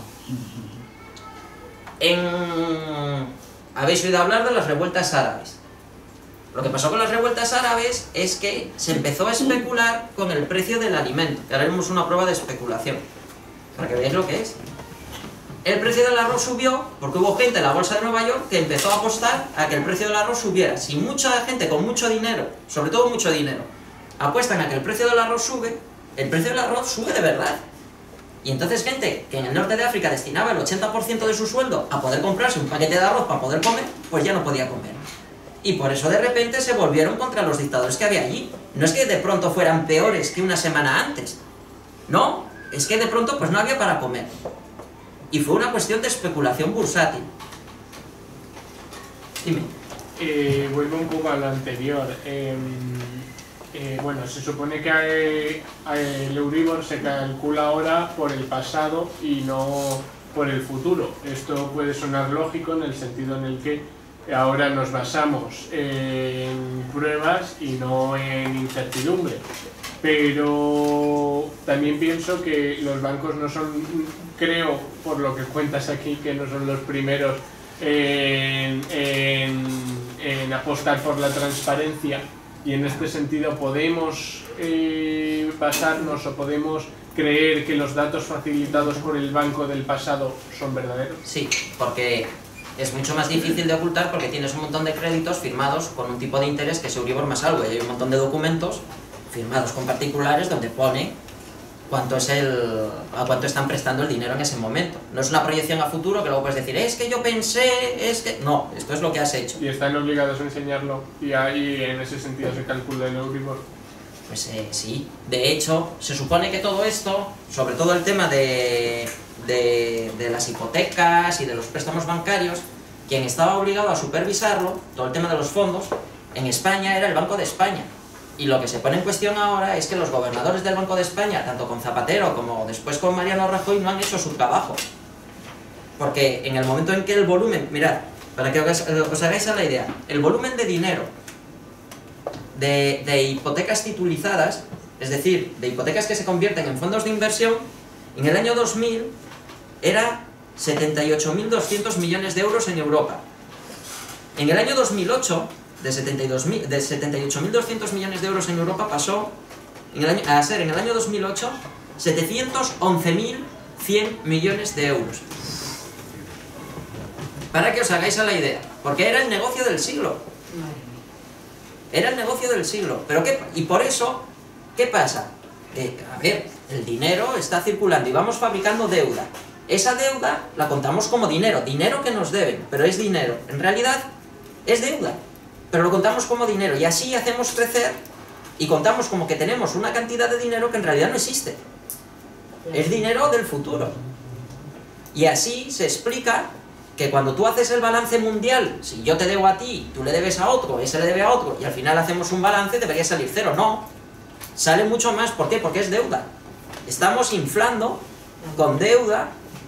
Habéis oído hablar de las revueltas árabes. Lo que pasó con las revueltas árabes es que se empezó a especular con el precio del alimento. Que haremos una prueba de especulación, para que veáis lo que es. El precio del arroz subió porque hubo gente en la bolsa de Nueva York que empezó a apostar a que el precio del arroz subiera. Si mucha gente con mucho dinero, sobre todo mucho dinero, apuestan a que el precio del arroz sube, el precio del arroz sube de verdad. Y entonces gente que en el norte de África destinaba el 80% de su sueldo a poder comprarse un paquete de arroz para poder comer, pues ya no podía comer. Y por eso de repente se volvieron contra los dictadores que había allí. No es que de pronto fueran peores que una semana antes. No, es que de pronto pues no había para comer. Y fue una cuestión de especulación bursátil. Dime. Vuelvo un poco a lo anterior. Bueno, se supone que el Euribor se calcula ahora por el pasado y no por el futuro. Esto puede sonar lógico en el sentido en el que ahora nos basamos en pruebas y no en incertidumbre. Pero también pienso que los bancos no son, creo, por lo que cuentas aquí, que no son los primeros en apostar por la transparencia. Y en este sentido podemos basarnos o podemos creer que los datos facilitados por el banco del pasado son verdaderos. Sí, porque es mucho más difícil de ocultar porque tienes un montón de créditos firmados con un tipo de interés que es Euribor más algo, y hay un montón de documentos firmados con particulares donde pone cuánto es a cuánto están prestando el dinero en ese momento. No es una proyección a futuro que luego puedes decir, es que yo pensé, es que... No, esto es lo que has hecho. ¿Y están obligados a enseñarlo? ¿Y ahí en ese sentido se calcula el Euribor? Pues sí. De hecho, se supone que todo esto, sobre todo el tema de las hipotecas y de los préstamos bancarios, quien estaba obligado a supervisarlo, todo el tema de los fondos, en España era el Banco de España. Y lo que se pone en cuestión ahora es que los gobernadores del Banco de España, tanto con Zapatero como después con Mariano Rajoy, no han hecho su trabajo. Porque en el momento en que el volumen... Mirad, para que os hagáis a la idea, el volumen de dinero de hipotecas titulizadas, es decir, de hipotecas que se convierten en fondos de inversión, en el año 2000 era 78.200 millones de euros en Europa. En el año 2008... de 78.200 millones de euros en Europa pasó a ser en el año 2008 711.100 millones de euros. Para que os hagáis a la idea, porque era el negocio del siglo. Era el negocio del siglo. Y por eso, ¿qué pasa? A ver, el dinero está circulando y vamos fabricando deuda. Esa deuda la contamos como dinero, dinero que nos deben, pero es dinero. En realidad, es deuda. Pero lo contamos como dinero y así hacemos crecer y contamos como que tenemos una cantidad de dinero que en realidad no existe. Es dinero del futuro. Y así se explica que cuando tú haces el balance mundial, si yo te debo a ti, tú le debes a otro, ese le debe a otro, y al final hacemos un balance, debería salir cero. No, sale mucho más. ¿Por qué? Porque es deuda. Estamos inflando con deuda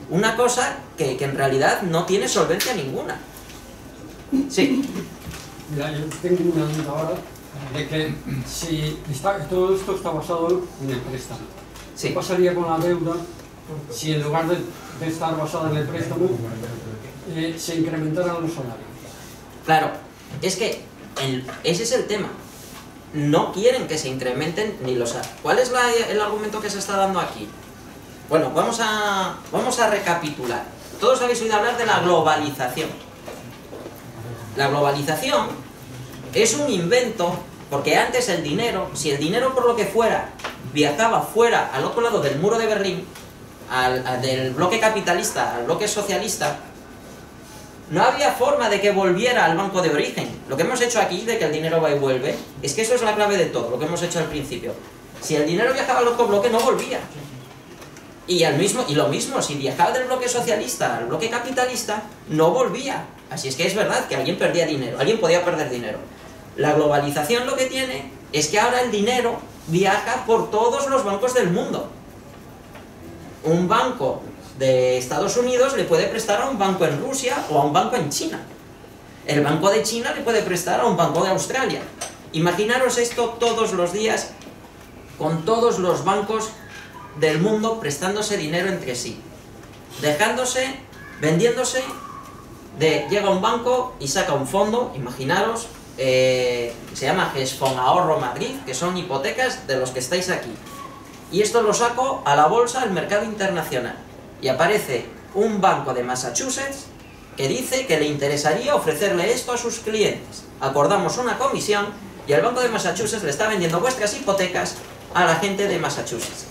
una cosa que en realidad no tiene solvencia ninguna. Sí. Mira, yo tengo una duda ahora de que si todo esto está basado en el préstamo. Sí. ¿Qué pasaría con la deuda si en lugar de estar basada en el préstamo se incrementaran los salarios? Claro, es que ese es el tema. No quieren que se incrementen ni los salarios. ¿Cuál es el argumento que se está dando aquí? Bueno, vamos a recapitular. Todos habéis oído hablar de la globalización. La globalización es un invento, porque antes el dinero, si el dinero por lo que fuera viajaba fuera al otro lado del muro de Berlín, del bloque capitalista al bloque socialista, no había forma de que volviera al banco de origen. Lo que hemos hecho aquí, de que el dinero va y vuelve, es que eso es la clave de todo, lo que hemos hecho al principio. Si el dinero viajaba al otro bloque, no volvía. Y lo mismo, si viajaba del bloque socialista al bloque capitalista, no volvía. Así es que es verdad que alguien perdía dinero, alguien podía perder dinero. La globalización lo que tiene es que ahora el dinero viaja por todos los bancos del mundo. Un banco de Estados Unidos le puede prestar a un banco en Rusia o a un banco en China. El banco de China le puede prestar a un banco de Australia. Imaginaros esto todos los días con todos los bancos del mundo prestándose dinero entre sí, dejándose, vendiéndose. Llega un banco y saca un fondo, imaginaros, se llama Gesfon Ahorro Madrid, que son hipotecas de los que estáis aquí. Y esto lo saco a la bolsa al mercado internacional. Y aparece un banco de Massachusetts que dice que le interesaría ofrecerle esto a sus clientes. Acordamos una comisión y el banco de Massachusetts le está vendiendo vuestras hipotecas a la gente de Massachusetts.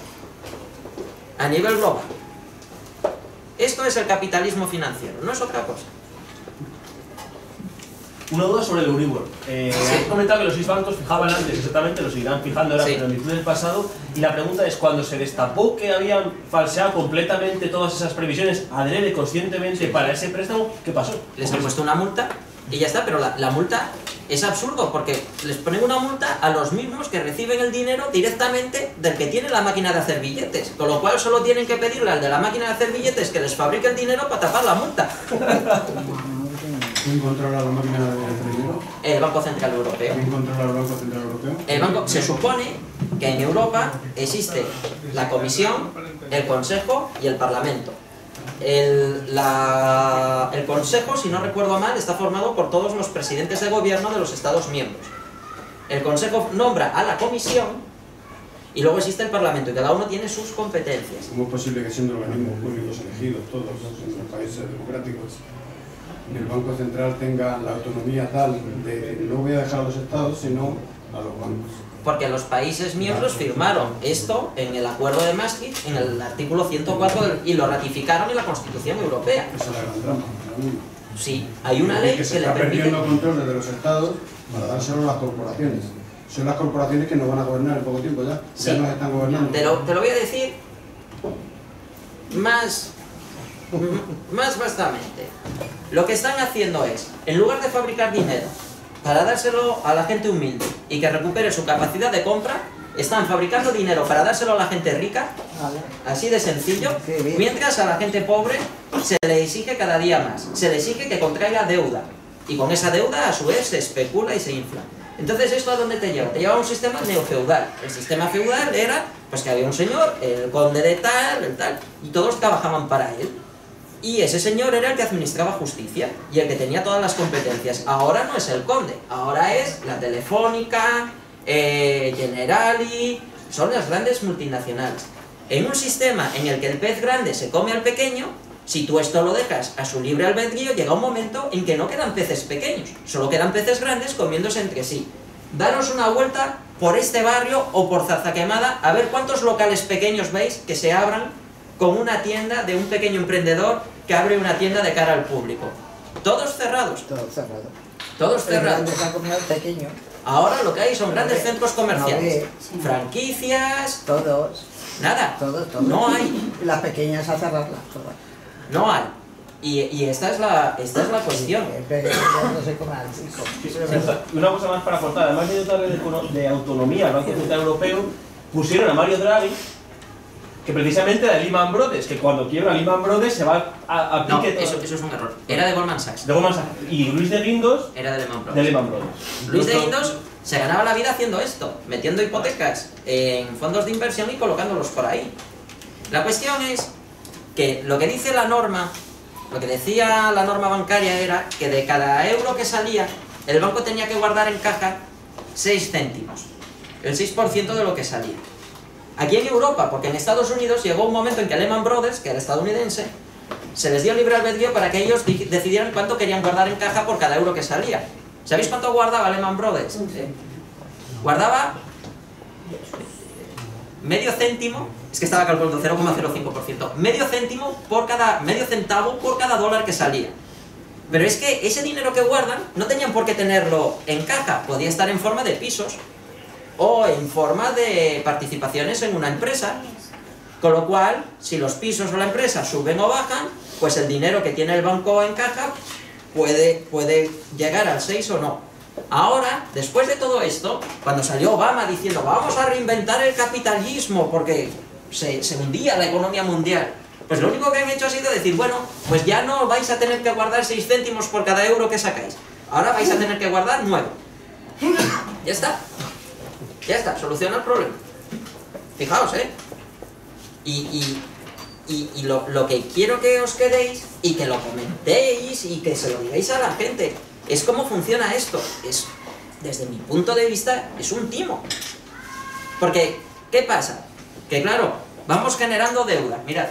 A nivel global. Esto es el capitalismo financiero, no es otra cosa. Una duda sobre el Euribor. Has comentado que los 6 bancos fijaban antes, exactamente, lo seguirán fijando ahora, pero en virtud del pasado. Y la pregunta es, cuando se destapó que habían falseado completamente todas esas previsiones, adrede, conscientemente, para ese préstamo, ¿qué pasó? Les han puesto una multa y ya está, pero la multa es absurdo, porque les ponen una multa a los mismos que reciben el dinero directamente del que tiene la máquina de hacer billetes, con lo cual solo tienen que pedirle al de la máquina de hacer billetes que les fabrique el dinero para tapar la multa. ¿Quién controla la máquina de hacer dinero? El Banco Central Europeo. ¿Quién controla el Banco Central Europeo? Se supone que en Europa existe la Comisión, el Consejo y el Parlamento. El Consejo, si no recuerdo mal, está formado por todos los presidentes de gobierno de los Estados miembros. El Consejo nombra a la Comisión y luego existe el Parlamento, y cada uno tiene sus competencias. ¿Cómo es posible que siendo organismos públicos elegidos todos en los países democráticos, el Banco Central tenga la autonomía tal de no voy a dejar a los estados, sino a los bancos? Porque los países miembros firmaron esto en el Acuerdo de Maastricht, en el artículo 104, y lo ratificaron en la Constitución Europea. Esa es la gran trampa. Sí, hay una ley que que le permite... se está perdiendo control desde los estados para dárselo a las corporaciones. Son las corporaciones que nos van a gobernar en poco tiempo ya. Sí. Ya nos están gobernando. Te lo voy a decir más vastamente. Lo que están haciendo es, en lugar de fabricar dinero para dárselo a la gente humilde y que recupere su capacidad de compra, están fabricando dinero para dárselo a la gente rica, así de sencillo, mientras a la gente pobre se le exige cada día más, se le exige que contraiga deuda, y con esa deuda a su vez se especula y se infla. Entonces, ¿esto a dónde te lleva? Te lleva a un sistema neofeudal. El sistema feudal era, pues que había un señor, el conde de tal, el tal, y todos trabajaban para él. Y ese señor era el que administraba justicia y el que tenía todas las competencias. Ahora no es el conde, ahora es la Telefónica, Generali, son las grandes multinacionales. En un sistema en el que el pez grande se come al pequeño, si tú esto lo dejas a su libre albedrío, llega un momento en que no quedan peces pequeños, solo quedan peces grandes comiéndose entre sí. Daros una vuelta por este barrio o por Zarzaquemada a ver cuántos locales pequeños veis que se abran con una tienda de un pequeño emprendedor que abre una tienda de cara al público. Todos cerrados. Todo cerrado. Todos cerrados. Pequeños. Ahora lo que hay son grandes centros comerciales. Franquicias. Todos. Nada. Todos. No hay. Las pequeñas a cerrarlas. Todas. No hay. Y esta es la cuestión. No sé cómo Y una cosa más para aportar, además de dotarle de autonomía al Banco Central Europeo, pusieron a Mario Draghi que precisamente de Lehman Brothers, que cuando quiebra Lehman Brothers se va a No, pique. eso es un error. Era de Goldman Sachs. De Goldman Sachs. Y Luis de Guindos Era de Lehman Brothers. de Lehman Brothers. Luis de Guindos se ganaba la vida haciendo esto, metiendo hipotecas en fondos de inversión y colocándolos por ahí. La cuestión es que lo que dice la norma, lo que decía la norma bancaria era que de cada euro que salía, el banco tenía que guardar en caja 6 céntimos, el 6% de lo que salía. Aquí en Europa, porque en Estados Unidos llegó un momento en que Lehman Brothers, que era estadounidense, se les dio libre albedrío para que ellos decidieran cuánto querían guardar en caja por cada euro que salía. ¿Sabéis cuánto guardaba Lehman Brothers? Guardaba medio céntimo, es que estaba calculando 0,05%, medio centavo por cada dólar que salía. Pero es que ese dinero que guardan no tenían por qué tenerlo en caja, podía estar en forma de pisos o en forma de participaciones en una empresa, con lo cual, si los pisos o la empresa suben o bajan, pues el dinero que tiene el banco en caja puede llegar al 6 o no. Ahora, después de todo esto, cuando salió Obama diciendo vamos a reinventar el capitalismo porque se hundía la economía mundial, pues lo único que han hecho ha sido decir, bueno, pues ya no vais a tener que guardar 6 céntimos por cada euro que sacáis, ahora vais a tener que guardar 9. Ya está. Ya está, soluciona el problema. Fijaos, ¿eh? Y lo que quiero que os quedéis y que lo comentéis y que se lo digáis a la gente es cómo funciona esto. Es, desde mi punto de vista, es un timo. Porque, ¿qué pasa? Que claro, vamos generando deuda. Mirad.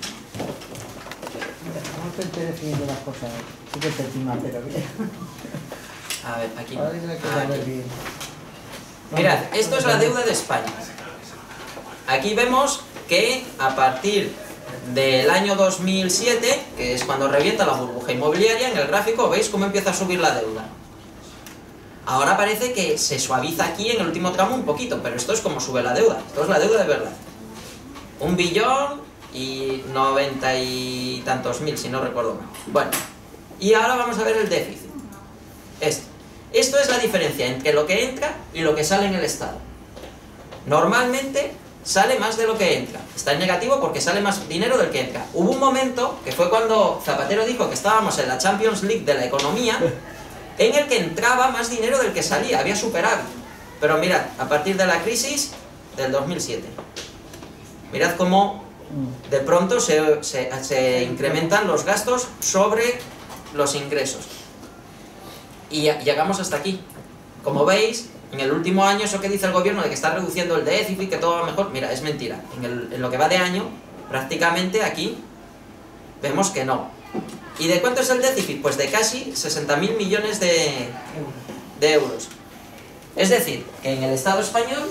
No te estoy definiendo las cosas. Sí que te tima, pero bien. A ver, aquí. Ahora tiene que saber bien. Mirad, esto es la deuda de España. Aquí vemos que a partir del año 2007, que es cuando revienta la burbuja inmobiliaria, en el gráfico veis cómo empieza a subir la deuda. Ahora parece que se suaviza aquí en el último tramo un poquito, pero esto es como sube la deuda. Esto es la deuda de verdad. 1 billón y 90 y tantos mil, si no recuerdo mal. Bueno, y ahora vamos a ver el déficit. Esto es la diferencia entre lo que entra y lo que sale en el Estado. Normalmente sale más de lo que entra. Está en negativo porque sale más dinero del que entra. Hubo un momento, que fue cuando Zapatero dijo que estábamos en la Champions League de la economía, en el que entraba más dinero del que salía, había superávit. Pero mirad, a partir de la crisis del 2007, mirad cómo de pronto se incrementan los gastos sobre los ingresos. Y llegamos hasta aquí. Como veis, en el último año eso que dice el gobierno de que está reduciendo el déficit, que todo va mejor, mira, es mentira. En lo que va de año, prácticamente aquí, vemos que no. ¿Y de cuánto es el déficit? Pues de casi 60.000 millones de euros. Es decir, que en el Estado español,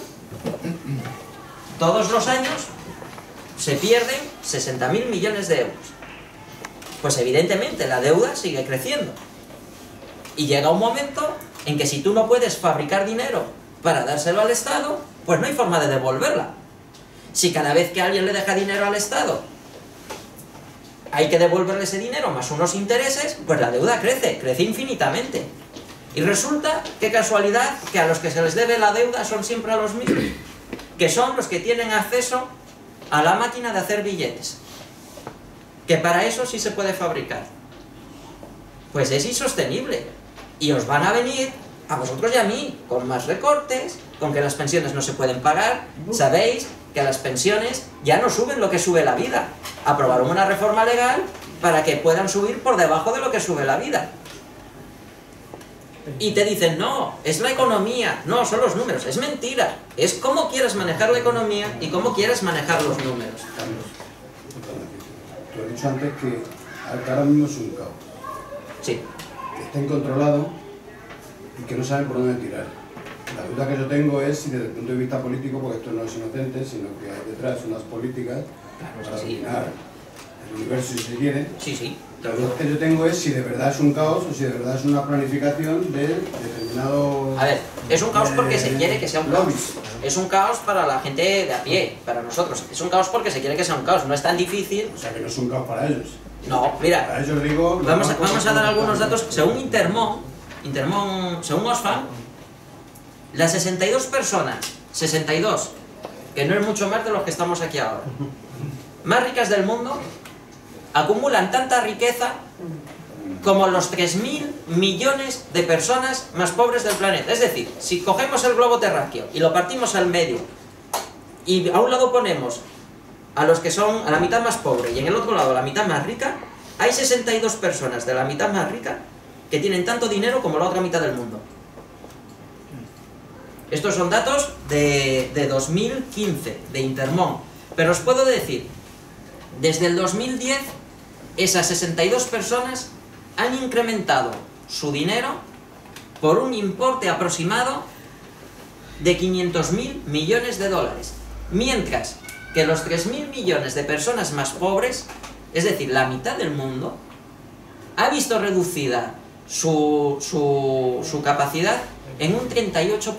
todos los años, se pierden 60.000 millones de euros. Pues evidentemente la deuda sigue creciendo. Y llega un momento en que si tú no puedes fabricar dinero para dárselo al Estado, pues no hay forma de devolverla. Si cada vez que alguien le deja dinero al Estado hay que devolverle ese dinero más unos intereses, pues la deuda crece infinitamente. Y resulta, qué casualidad, que a los que se les debe la deuda son siempre a los mismos, que son los que tienen acceso a la máquina de hacer billetes, que para eso sí se puede fabricar. Pues es insostenible. Y os van a venir, a vosotros y a mí, con más recortes, con que las pensiones no se pueden pagar. Sabéis que las pensiones ya no suben lo que sube la vida. Aprobaron una reforma legal para que puedan subir por debajo de lo que sube la vida. Y te dicen, no, es la economía, no, son los números. Es mentira. Es cómo quieres manejar la economía y cómo quieres manejar los números. Carlos, tú has dicho antes que ahora mismo es un caos. Sí. Que está incontrolado y que no saben por dónde tirar. La duda que yo tengo es si desde el punto de vista político, porque esto no es inocente, sino que hay detrás unas políticas para dominar el universo, si se quiere. Sí, sí. La duda que yo tengo es si de verdad es un caos o si de verdad es una planificación de determinado... A ver, es un caos porque se quiere que sea un caos. Es un caos para la gente de a pie, para nosotros. Es un caos porque se quiere que sea un caos. No es tan difícil. O sea, que no es un caos para ellos. No, mira. Para ellos digo... Vamos a dar algunos datos. Según Intermón, según Oxfam, las 62 personas, 62, que no es mucho más de los que estamos aquí ahora, más ricas del mundo acumulan tanta riqueza como los 3.000 millones de personas más pobres del planeta. Es decir, si cogemos el globo terráqueo y lo partimos al medio y a un lado ponemos a los que son a la mitad más pobre y en el otro lado a la mitad más rica, hay 62 personas de la mitad más rica que tienen tanto dinero como la otra mitad del mundo. Estos son datos de 2015, de Intermón. Pero os puedo decir, desde el 2010, esas 62 personas han incrementado su dinero por un importe aproximado de 500.000 millones de dólares. Mientras que los 3.000 millones de personas más pobres, es decir, la mitad del mundo, ha visto reducida su capacidad en un 38%.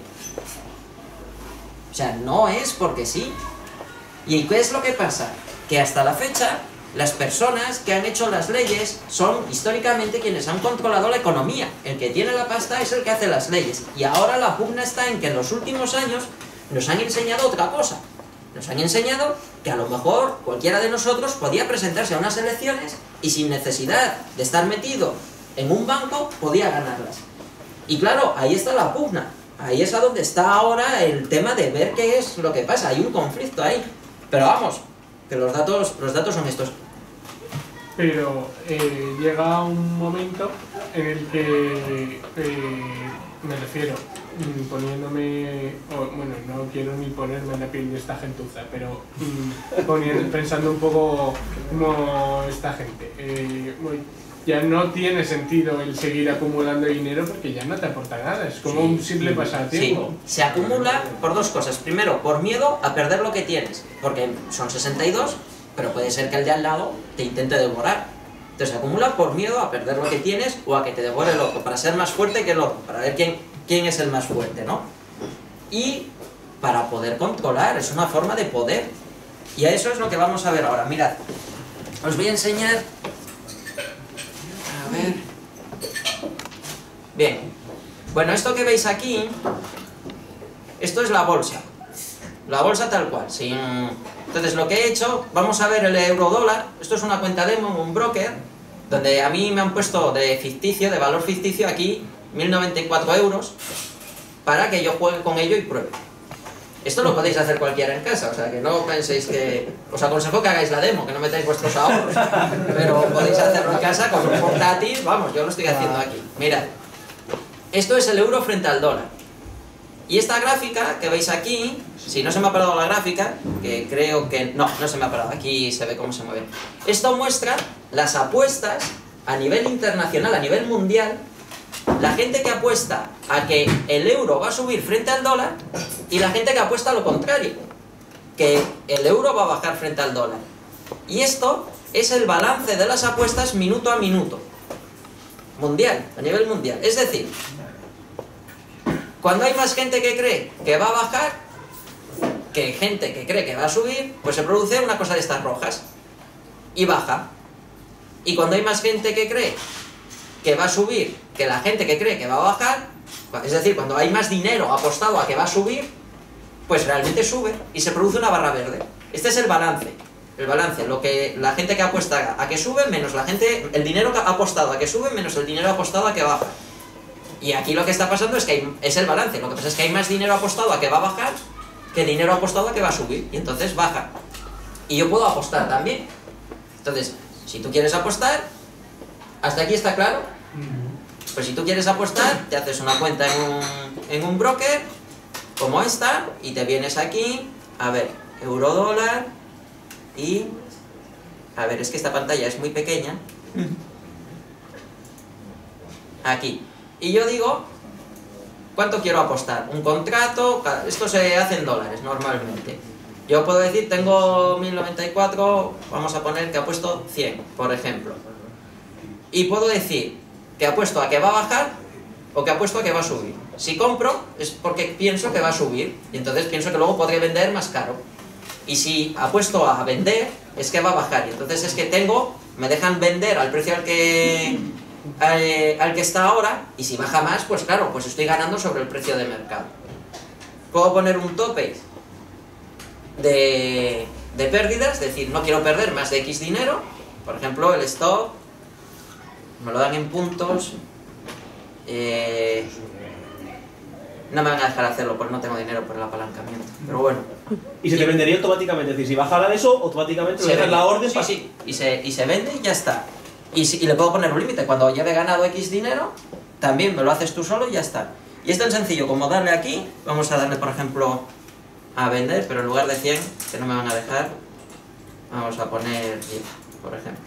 O sea, no es porque sí. ¿Y qué es lo que pasa? Que hasta la fecha, las personas que han hecho las leyes son históricamente quienes han controlado la economía. El que tiene la pasta es el que hace las leyes. Y ahora la pugna está en que en los últimos años nos han enseñado otra cosa. Nos han enseñado que a lo mejor cualquiera de nosotros podía presentarse a unas elecciones y sin necesidad de estar metido en un banco podía ganarlas. Y claro, ahí está la pugna. Ahí es a donde está ahora el tema de ver qué es lo que pasa. Hay un conflicto ahí. Pero vamos, que los datos son estos. Pero llega un momento en el que, me refiero, poniéndome, bueno, no quiero ni ponerme en la piel de esta gentuza, pero pensando un poco como esta gente, ya no tiene sentido el seguir acumulando dinero porque ya no te aporta nada, es como un simple pasatiempo. Sí, se acumula por dos cosas. Primero, por miedo a perder lo que tienes, porque son 62, pero puede ser que el de al lado te intente devorar. Entonces se acumula por miedo a perder lo que tienes o a que te devore el otro, para ser más fuerte que el otro, para ver quién es el más fuerte, ¿no? Y para poder controlar, es una forma de poder. Y a eso es lo que vamos a ver ahora. Mirad, os voy a enseñar... A ver... Bien. Bueno, esto que veis aquí, esto es la bolsa. La bolsa tal cual, sin... Entonces lo que he hecho, vamos a ver el euro-dólar. Esto es una cuenta demo en un broker, donde a mí me han puesto de ficticio, de valor ficticio, aquí 1.094 euros, para que yo juegue con ello y pruebe. Esto lo podéis hacer cualquiera en casa, o sea que no penséis que... Os aconsejo que hagáis la demo, que no metáis vuestros ahorros, pero podéis hacerlo en casa con un portátil, vamos, yo lo estoy haciendo aquí. Mirad, esto es el euro frente al dólar. Y esta gráfica que veis aquí, si no se me ha parado la gráfica, que creo que... No se me ha parado, aquí se ve cómo se mueve. Esto muestra las apuestas a nivel internacional, a nivel mundial, la gente que apuesta a que el euro va a subir frente al dólar y la gente que apuesta a lo contrario, que el euro va a bajar frente al dólar. Y esto es el balance de las apuestas minuto a minuto, mundial, a nivel mundial. Es decir, cuando hay más gente que cree que va a bajar que gente que cree que va a subir, pues se produce una cosa de estas rojas y baja. Y cuando hay más gente que cree que va a subir que la gente que cree que va a bajar, es decir, cuando hay más dinero apostado a que va a subir, pues realmente sube y se produce una barra verde. Este es el balance. El balance, lo que la gente que apuesta a que sube menos la gente, el dinero que ha apostado a que sube menos el dinero apostado a que baja. Y aquí lo que está pasando es que es el balance. Lo que pasa es que hay más dinero apostado a que va a bajar que dinero apostado a que va a subir. Y entonces baja. Y yo puedo apostar también. Entonces, si tú quieres apostar, ¿hasta aquí está claro? Pues si tú quieres apostar, te haces una cuenta en un broker como esta y te vienes aquí, a ver, euro dólar y... A ver, es que esta pantalla es muy pequeña. Aquí. Y yo digo, ¿cuánto quiero apostar? Un contrato, esto se hace en dólares normalmente. Yo puedo decir, tengo 1094, vamos a poner que apuesto 100, por ejemplo. Y puedo decir que apuesto a que va a bajar o que apuesto a que va a subir. Si compro es porque pienso que va a subir y entonces pienso que luego podré vender más caro. Y si apuesto a vender es que va a bajar y entonces es que me dejan vender al precio al que está ahora y si baja más, pues claro, pues estoy ganando sobre el precio de mercado. Puedo poner un tope de de pérdidas, es decir, no quiero perder más de X dinero. Por ejemplo, el stop me lo dan en puntos, no me van a dejar hacerlo porque no tengo dinero por el apalancamiento, pero bueno. Y se te vendería automáticamente, es decir, si bajara eso, automáticamente le das la orden. Sí, y se vende y ya está. Y le puedo poner un límite, cuando ya he ganado X dinero, también me lo haces tú solo y ya está. Y es tan sencillo como darle aquí, vamos a darle por ejemplo a vender, pero en lugar de 100, que no me van a dejar, vamos a poner 10, por ejemplo.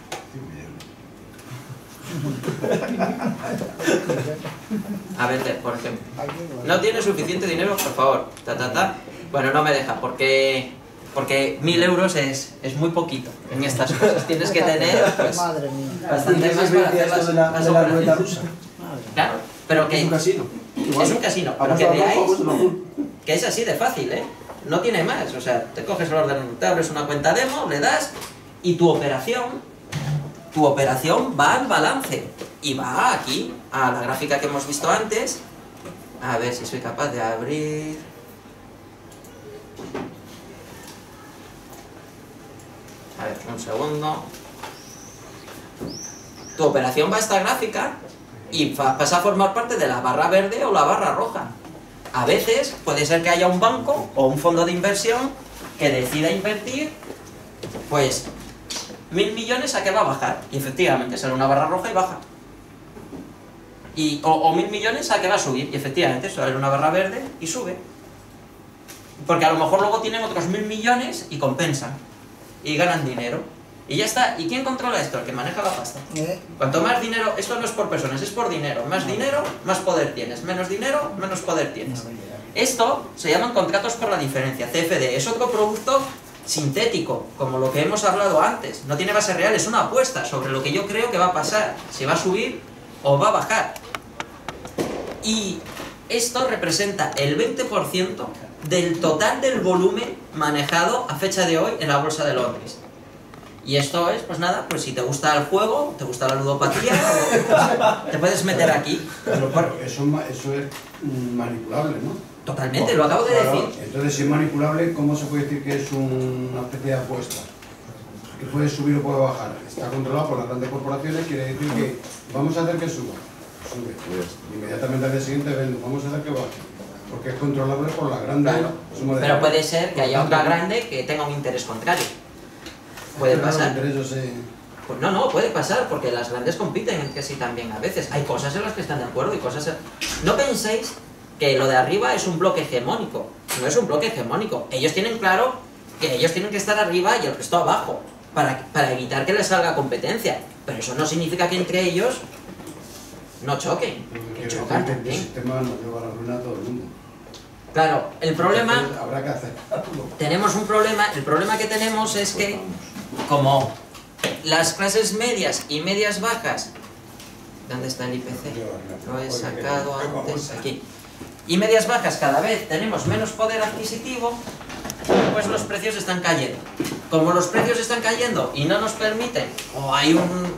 A vender, por ejemplo. No tiene suficiente dinero, por favor. Bueno, no me deja, porque 1000 euros es muy poquito en estas cosas. Tienes que tener pues, bastante más para hacer las operaciones. Claro, pero que... Es un casino. Es un casino, pero que veáis que es así de fácil, ¿eh? No tiene más, o sea, te coges el ordenador, te abres una cuenta demo, le das y tu operación va al balance y va aquí, a la gráfica que hemos visto antes. A ver si soy capaz de abrir... A ver, un segundo. Tu operación va a esta gráfica y pasa a formar parte de la barra verde o la barra roja. A veces puede ser que haya un banco o un fondo de inversión que decida invertir, pues, 1000 millones a que va a bajar. Y efectivamente sale una barra roja y baja. O 1000 millones a que va a subir. Y efectivamente sale una barra verde y sube. Porque a lo mejor luego tienen otros 1000 millones y compensan. Y ganan dinero. Y ya está. ¿Y quién controla esto? El que maneja la pasta. Cuanto más dinero, esto no es por personas, es por dinero. Más dinero, más poder tienes. Menos dinero, menos poder tienes. Esto se llaman contratos por la diferencia, CFD. Es otro producto sintético, como lo que hemos hablado antes. No tiene base real, es una apuesta sobre lo que yo creo que va a pasar. Si va a subir o va a bajar. Y esto representa el 20% del total del volumen manejado a fecha de hoy en la Bolsa de Londres. Y esto es, pues nada, pues si te gusta el juego, te gusta la ludopatía, te puedes meter aquí. Pero eso es manipulable, ¿no? Totalmente, lo acabo de decir. Entonces, si es manipulable, ¿cómo se puede decir que es una especie de apuesta? Que puede subir o puede bajar. Está controlado por las grandes corporaciones, quiere decir que vamos a hacer que suba. Sube. Inmediatamente al día siguiente vendo, vamos a hacer que baje. Porque es controlable por la grande. Claro. Pero puede ser que haya otra grande que tenga un interés contrario. Puede pasar. Pues no, puede pasar, porque las grandes compiten entre sí también a veces. Hay cosas en las que están de acuerdo y cosas... No penséis que lo de arriba es un bloque hegemónico. No es un bloque hegemónico. Ellos tienen claro que ellos tienen que estar arriba y el resto abajo, para evitar que les salga competencia. Pero eso no significa que entre ellos no choquen. Que chocan también. El sistema nos lleva a la ruina a todo el mundo. Claro, el problema... Habrá que hacer. Tenemos un problema. El problema que tenemos es que, como las clases medias y medias bajas... ¿Dónde está el IPC? Lo he sacado antes, aquí. Y medias bajas cada vez tenemos menos poder adquisitivo, pues los precios están cayendo. Como los precios están cayendo y no nos permiten, o hay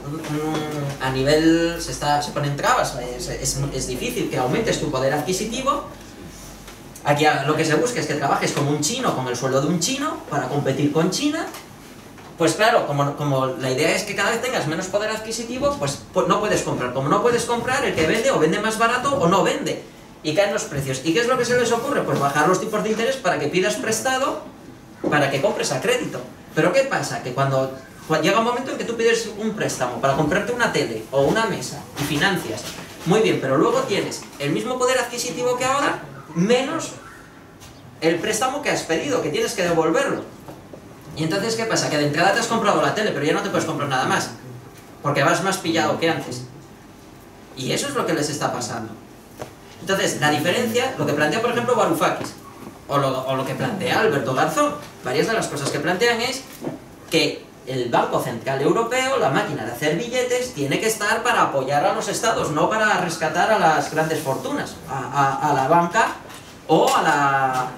a nivel, se ponen trabas, es difícil que aumentes tu poder adquisitivo. Aquí lo que se busca es que trabajes como un chino, con el sueldo de un chino, para competir con China. Pues claro, como la idea es que cada vez tengas menos poder adquisitivo, pues no puedes comprar. Como no puedes comprar, el que vende o vende más barato o no vende. Y caen los precios. ¿Y qué es lo que se les ocurre? Pues bajar los tipos de interés para que pidas prestado, para que compres a crédito. Pero ¿qué pasa? Que cuando llega un momento en que tú pides un préstamo para comprarte una tele o una mesa y financias, muy bien, pero luego tienes el mismo poder adquisitivo que ahora, menos el préstamo que has pedido, que tienes que devolverlo. Y entonces, ¿qué pasa? Que de entrada te has comprado la tele, pero ya no te puedes comprar nada más, porque vas más pillado que antes. Y eso es lo que les está pasando. Entonces, la diferencia, lo que plantea, por ejemplo, Varoufakis, o lo que plantea Alberto Garzón, varias de las cosas que plantean es que el Banco Central Europeo, la máquina de hacer billetes, tiene que estar para apoyar a los estados, no para rescatar a las grandes fortunas, a la banca o a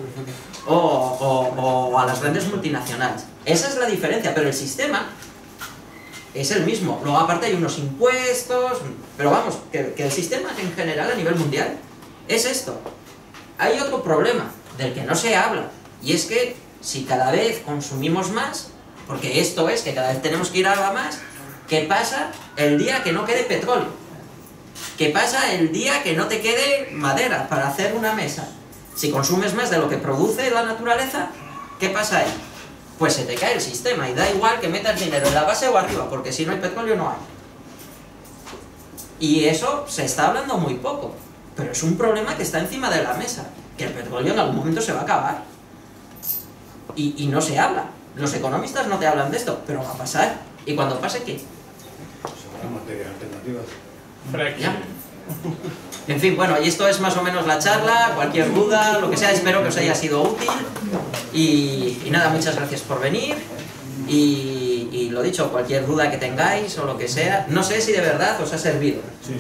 las grandes multinacionales. Esa es la diferencia, pero el sistema es el mismo. Luego aparte hay unos impuestos, pero vamos, que el sistema en general a nivel mundial es esto. Hay otro problema del que no se habla, y es que si cada vez consumimos más, porque esto es que cada vez tenemos que ir a más, ¿qué pasa el día que no quede petróleo? ¿Qué pasa el día que no te quede madera para hacer una mesa? Si consumes más de lo que produce la naturaleza, ¿qué pasa ahí? Pues se te cae el sistema y da igual que metas dinero en la base o arriba, porque si no hay petróleo no hay. Y eso se está hablando muy poco, pero es un problema que está encima de la mesa, que el petróleo en algún momento se va a acabar. Y no se habla. Los economistas no te hablan de esto, pero va a pasar. ¿Y cuando pase qué? Son materias alternativas. ¿Ya? En fin, bueno, y esto es más o menos la charla. Cualquier duda, lo que sea, espero que os haya sido útil. Y nada, muchas gracias por venir. Y lo dicho, cualquier duda que tengáis o lo que sea, no sé si de verdad os ha servido. Sí.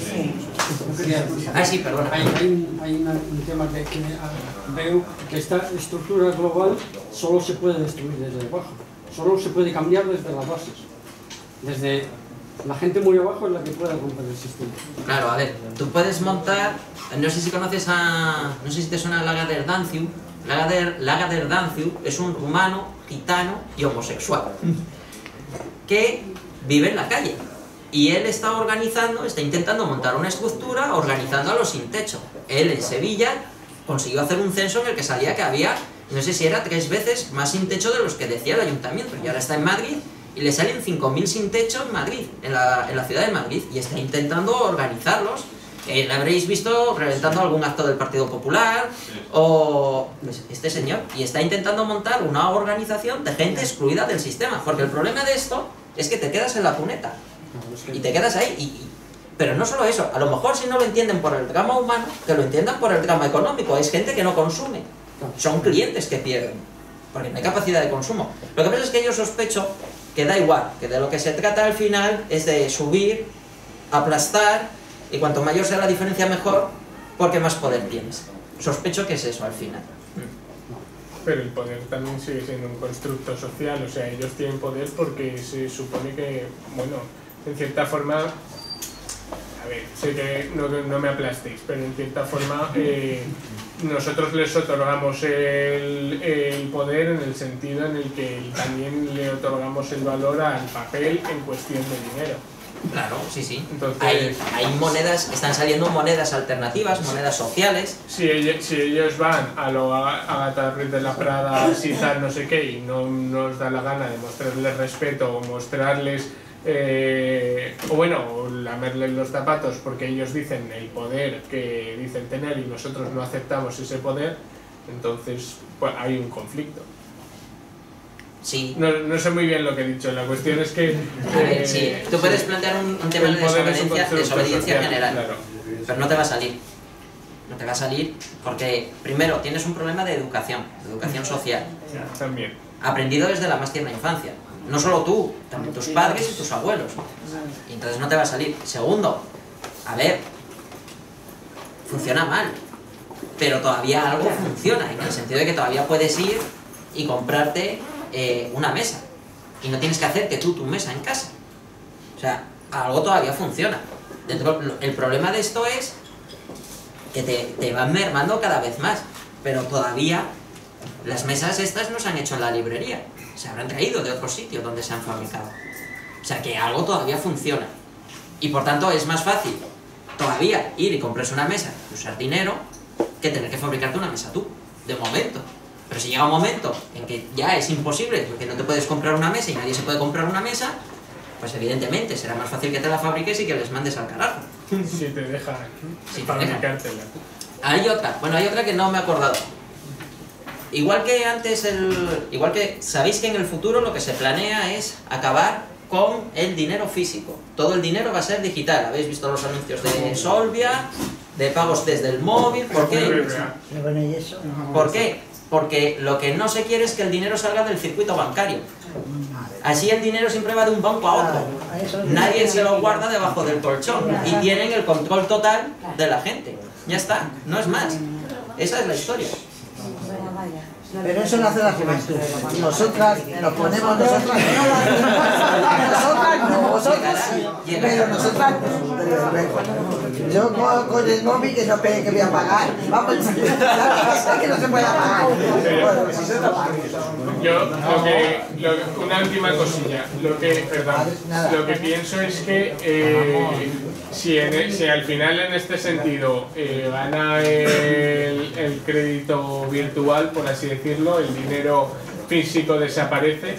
Ah, sí, perdona. Hay un tema que veo, que esta estructura global solo se puede destruir desde abajo, solo se puede cambiar desde las bases. Desde la gente muy abajo es la que puede romper el sistema. Claro, a ver, tú puedes montar, no sé si conoces no sé si te suena Lagader Danciu. Lagader Danciu es un rumano, gitano y homosexual que vive en la calle. Y él está intentando montar una estructura organizando a los sin techo. Él en Sevilla consiguió hacer un censo en el que salía que había, no sé si era 3 veces más sin techo de los que decía el ayuntamiento. Y ahora está en Madrid y le salen 5.000 sin techo en Madrid, en la ciudad de Madrid. Y está intentando organizarlos. Le habréis visto reventando algún acto del Partido Popular o este señor. Y está intentando montar una organización de gente excluida del sistema. Porque el problema de esto es que te quedas en la cuneta. Y te quedas ahí. Pero no solo eso, a lo mejor si no lo entienden por el drama humano, que lo entiendan por el drama económico. Es gente que no consume. Son clientes que pierden. Porque no hay capacidad de consumo. Lo que pasa es que yo sospecho que da igual, que de lo que se trata al final es de subir, aplastar, y cuanto mayor sea la diferencia mejor, porque más poder tienes. Sospecho que es eso al final. Pero el poder también sigue siendo un constructo social, o sea, ellos tienen poder porque se supone que, bueno, en cierta forma, a ver, sé que no me aplastéis, pero en cierta forma nosotros les otorgamos el poder en el sentido en el que también le otorgamos el valor al papel en cuestión de dinero. Claro, sí. Entonces, hay monedas, están saliendo monedas alternativas, monedas sociales. Si ellos van a lo Agatha Ruiz de la Prada, si tal, no sé qué, y no nos da la gana de mostrarles respeto o mostrarles, o lamerles los zapatos porque ellos dicen el poder que dicen tener y nosotros no aceptamos ese poder, entonces pues, hay un conflicto. Sí. No sé muy bien lo que he dicho, la cuestión es que... A ver, sí, tú puedes plantear un tema de desobediencia general, claro. Pero no te va a salir. No te va a salir porque, primero, tienes un problema de educación social. También. Aprendido desde la más tierna infancia. No solo tú, también tus padres y tus abuelos. Y entonces no te va a salir. Segundo, a ver, funciona mal, pero todavía algo funciona, en el sentido de que todavía puedes ir y comprarte una mesa y no tienes que hacerte tú tu mesa en casa. O sea, algo todavía funciona. El problema de esto es que te van mermando cada vez más, pero todavía las mesas estas no se han hecho en la librería, se habrán traído de otro sitio donde se han fabricado. O sea que algo todavía funciona y por tanto es más fácil todavía ir y comprarse una mesa y usar dinero que tener que fabricarte una mesa tú, de momento. Pero si llega un momento en que ya es imposible porque no te puedes comprar una mesa y nadie se puede comprar una mesa, pues evidentemente será más fácil que te la fabriques y que les mandes al carajo. Si te deja fabricártela. Hay otra que no me he acordado. Igual que antes, sabéis que en el futuro lo que se planea es acabar con el dinero físico. Todo el dinero va a ser digital. Habéis visto los anuncios de Solvia, de pagos desde el móvil. ¿Por qué? ¿Por qué? Porque lo que no se quiere es que el dinero salga del circuito bancario. Así el dinero siempre va de un banco a otro. Nadie se lo guarda debajo del colchón y tienen el control total de la gente. Ya está, no es más. Esa es la historia. Pero eso lo hace la juventud. Nosotras nos ponemos nosotras no, vosotros sí. pero nosotros yo con el móvil que no espere que voy a pagar, vamos, que no se puede pagar. Yo una última cosilla, lo que pienso es que si al final en este sentido gana el crédito virtual, por así decirlo, el dinero físico desaparece,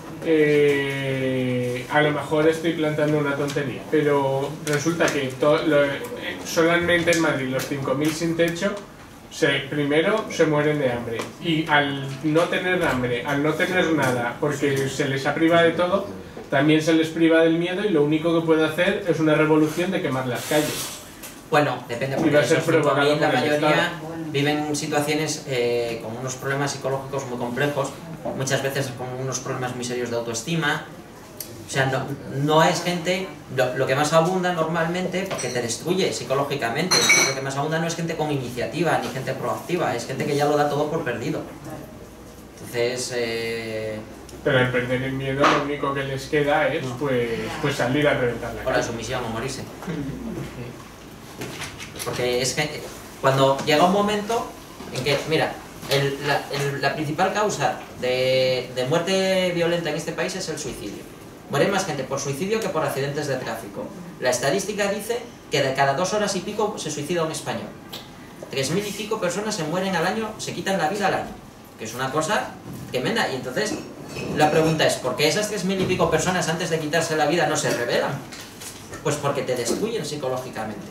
a lo mejor estoy plantando una tontería, pero resulta que solamente en Madrid los 5.000 sin techo primero se mueren de hambre, y al no tener hambre, al no tener nada, porque se les ha privado de todo, también se les priva del miedo, y lo único que puede hacer es una revolución de quemar las calles. Bueno, depende, porque esos 5.000, la mayoría viven situaciones con unos problemas psicológicos muy complejos, muchas veces con unos problemas muy serios de autoestima. O sea, no es gente, lo que más abunda normalmente, porque te destruye psicológicamente, lo que más abunda no es gente con iniciativa ni gente proactiva, es gente que ya lo da todo por perdido. Entonces... Pero al perder el miedo, lo único que les queda es pues salir a reventar la calle. O la sumisión, o morirse. Porque es que cuando llega un momento en que, mira, la principal causa de muerte violenta en este país es el suicidio. Muere más gente por suicidio que por accidentes de tráfico. La estadística dice que de cada 2 horas y pico se suicida un español. 3.000 y pico personas se mueren al año, se quitan la vida al año, que es una cosa tremenda. Y entonces la pregunta es, ¿por qué esas 3.000 y pico personas antes de quitarse la vida no se rebelan? Pues porque te destruyen psicológicamente.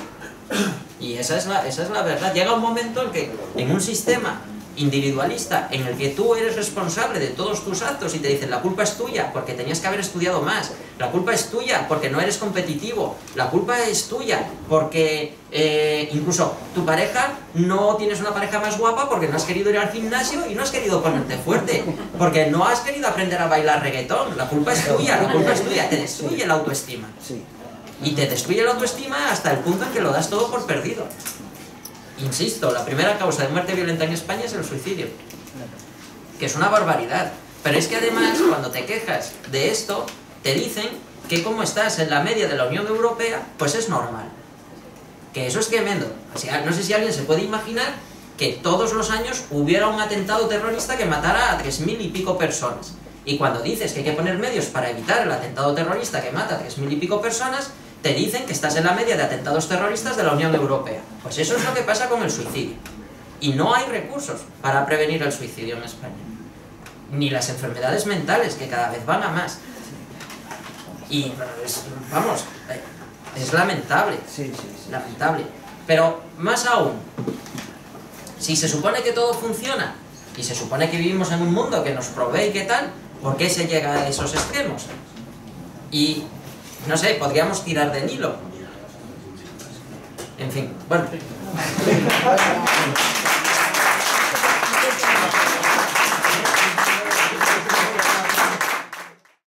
Y esa es la verdad. Llega un momento en que en un sistema individualista en el que tú eres responsable de todos tus actos y te dicen la culpa es tuya porque tenías que haber estudiado más, la culpa es tuya porque no eres competitivo, la culpa es tuya porque incluso tu pareja, no tienes una pareja más guapa porque no has querido ir al gimnasio y no has querido ponerte fuerte, porque no has querido aprender a bailar reggaetón, la culpa es tuya, te destruye la autoestima. Y te destruye la autoestima hasta el punto en que lo das todo por perdido. Insisto, la primera causa de muerte violenta en España es el suicidio, que es una barbaridad. Pero es que además, cuando te quejas de esto, te dicen que como estás en la media de la Unión Europea, pues es normal. Que eso es tremendo. O sea, no sé si alguien se puede imaginar que todos los años hubiera un atentado terrorista que matara a 3.000 y pico personas. Y cuando dices que hay que poner medios para evitar el atentado terrorista que mata a 3.000 y pico personas, te dicen que estás en la media de atentados terroristas de la Unión Europea. Pues eso es lo que pasa con el suicidio. Y no hay recursos para prevenir el suicidio en España. Ni las enfermedades mentales, que cada vez van a más. Y, vamos, es lamentable. Lamentable. Pero, más aún, si se supone que todo funciona, y se supone que vivimos en un mundo que nos provee y qué tal, ¿por qué se llega a esos extremos? Y... no sé, podríamos tirar del hilo. En fin, bueno.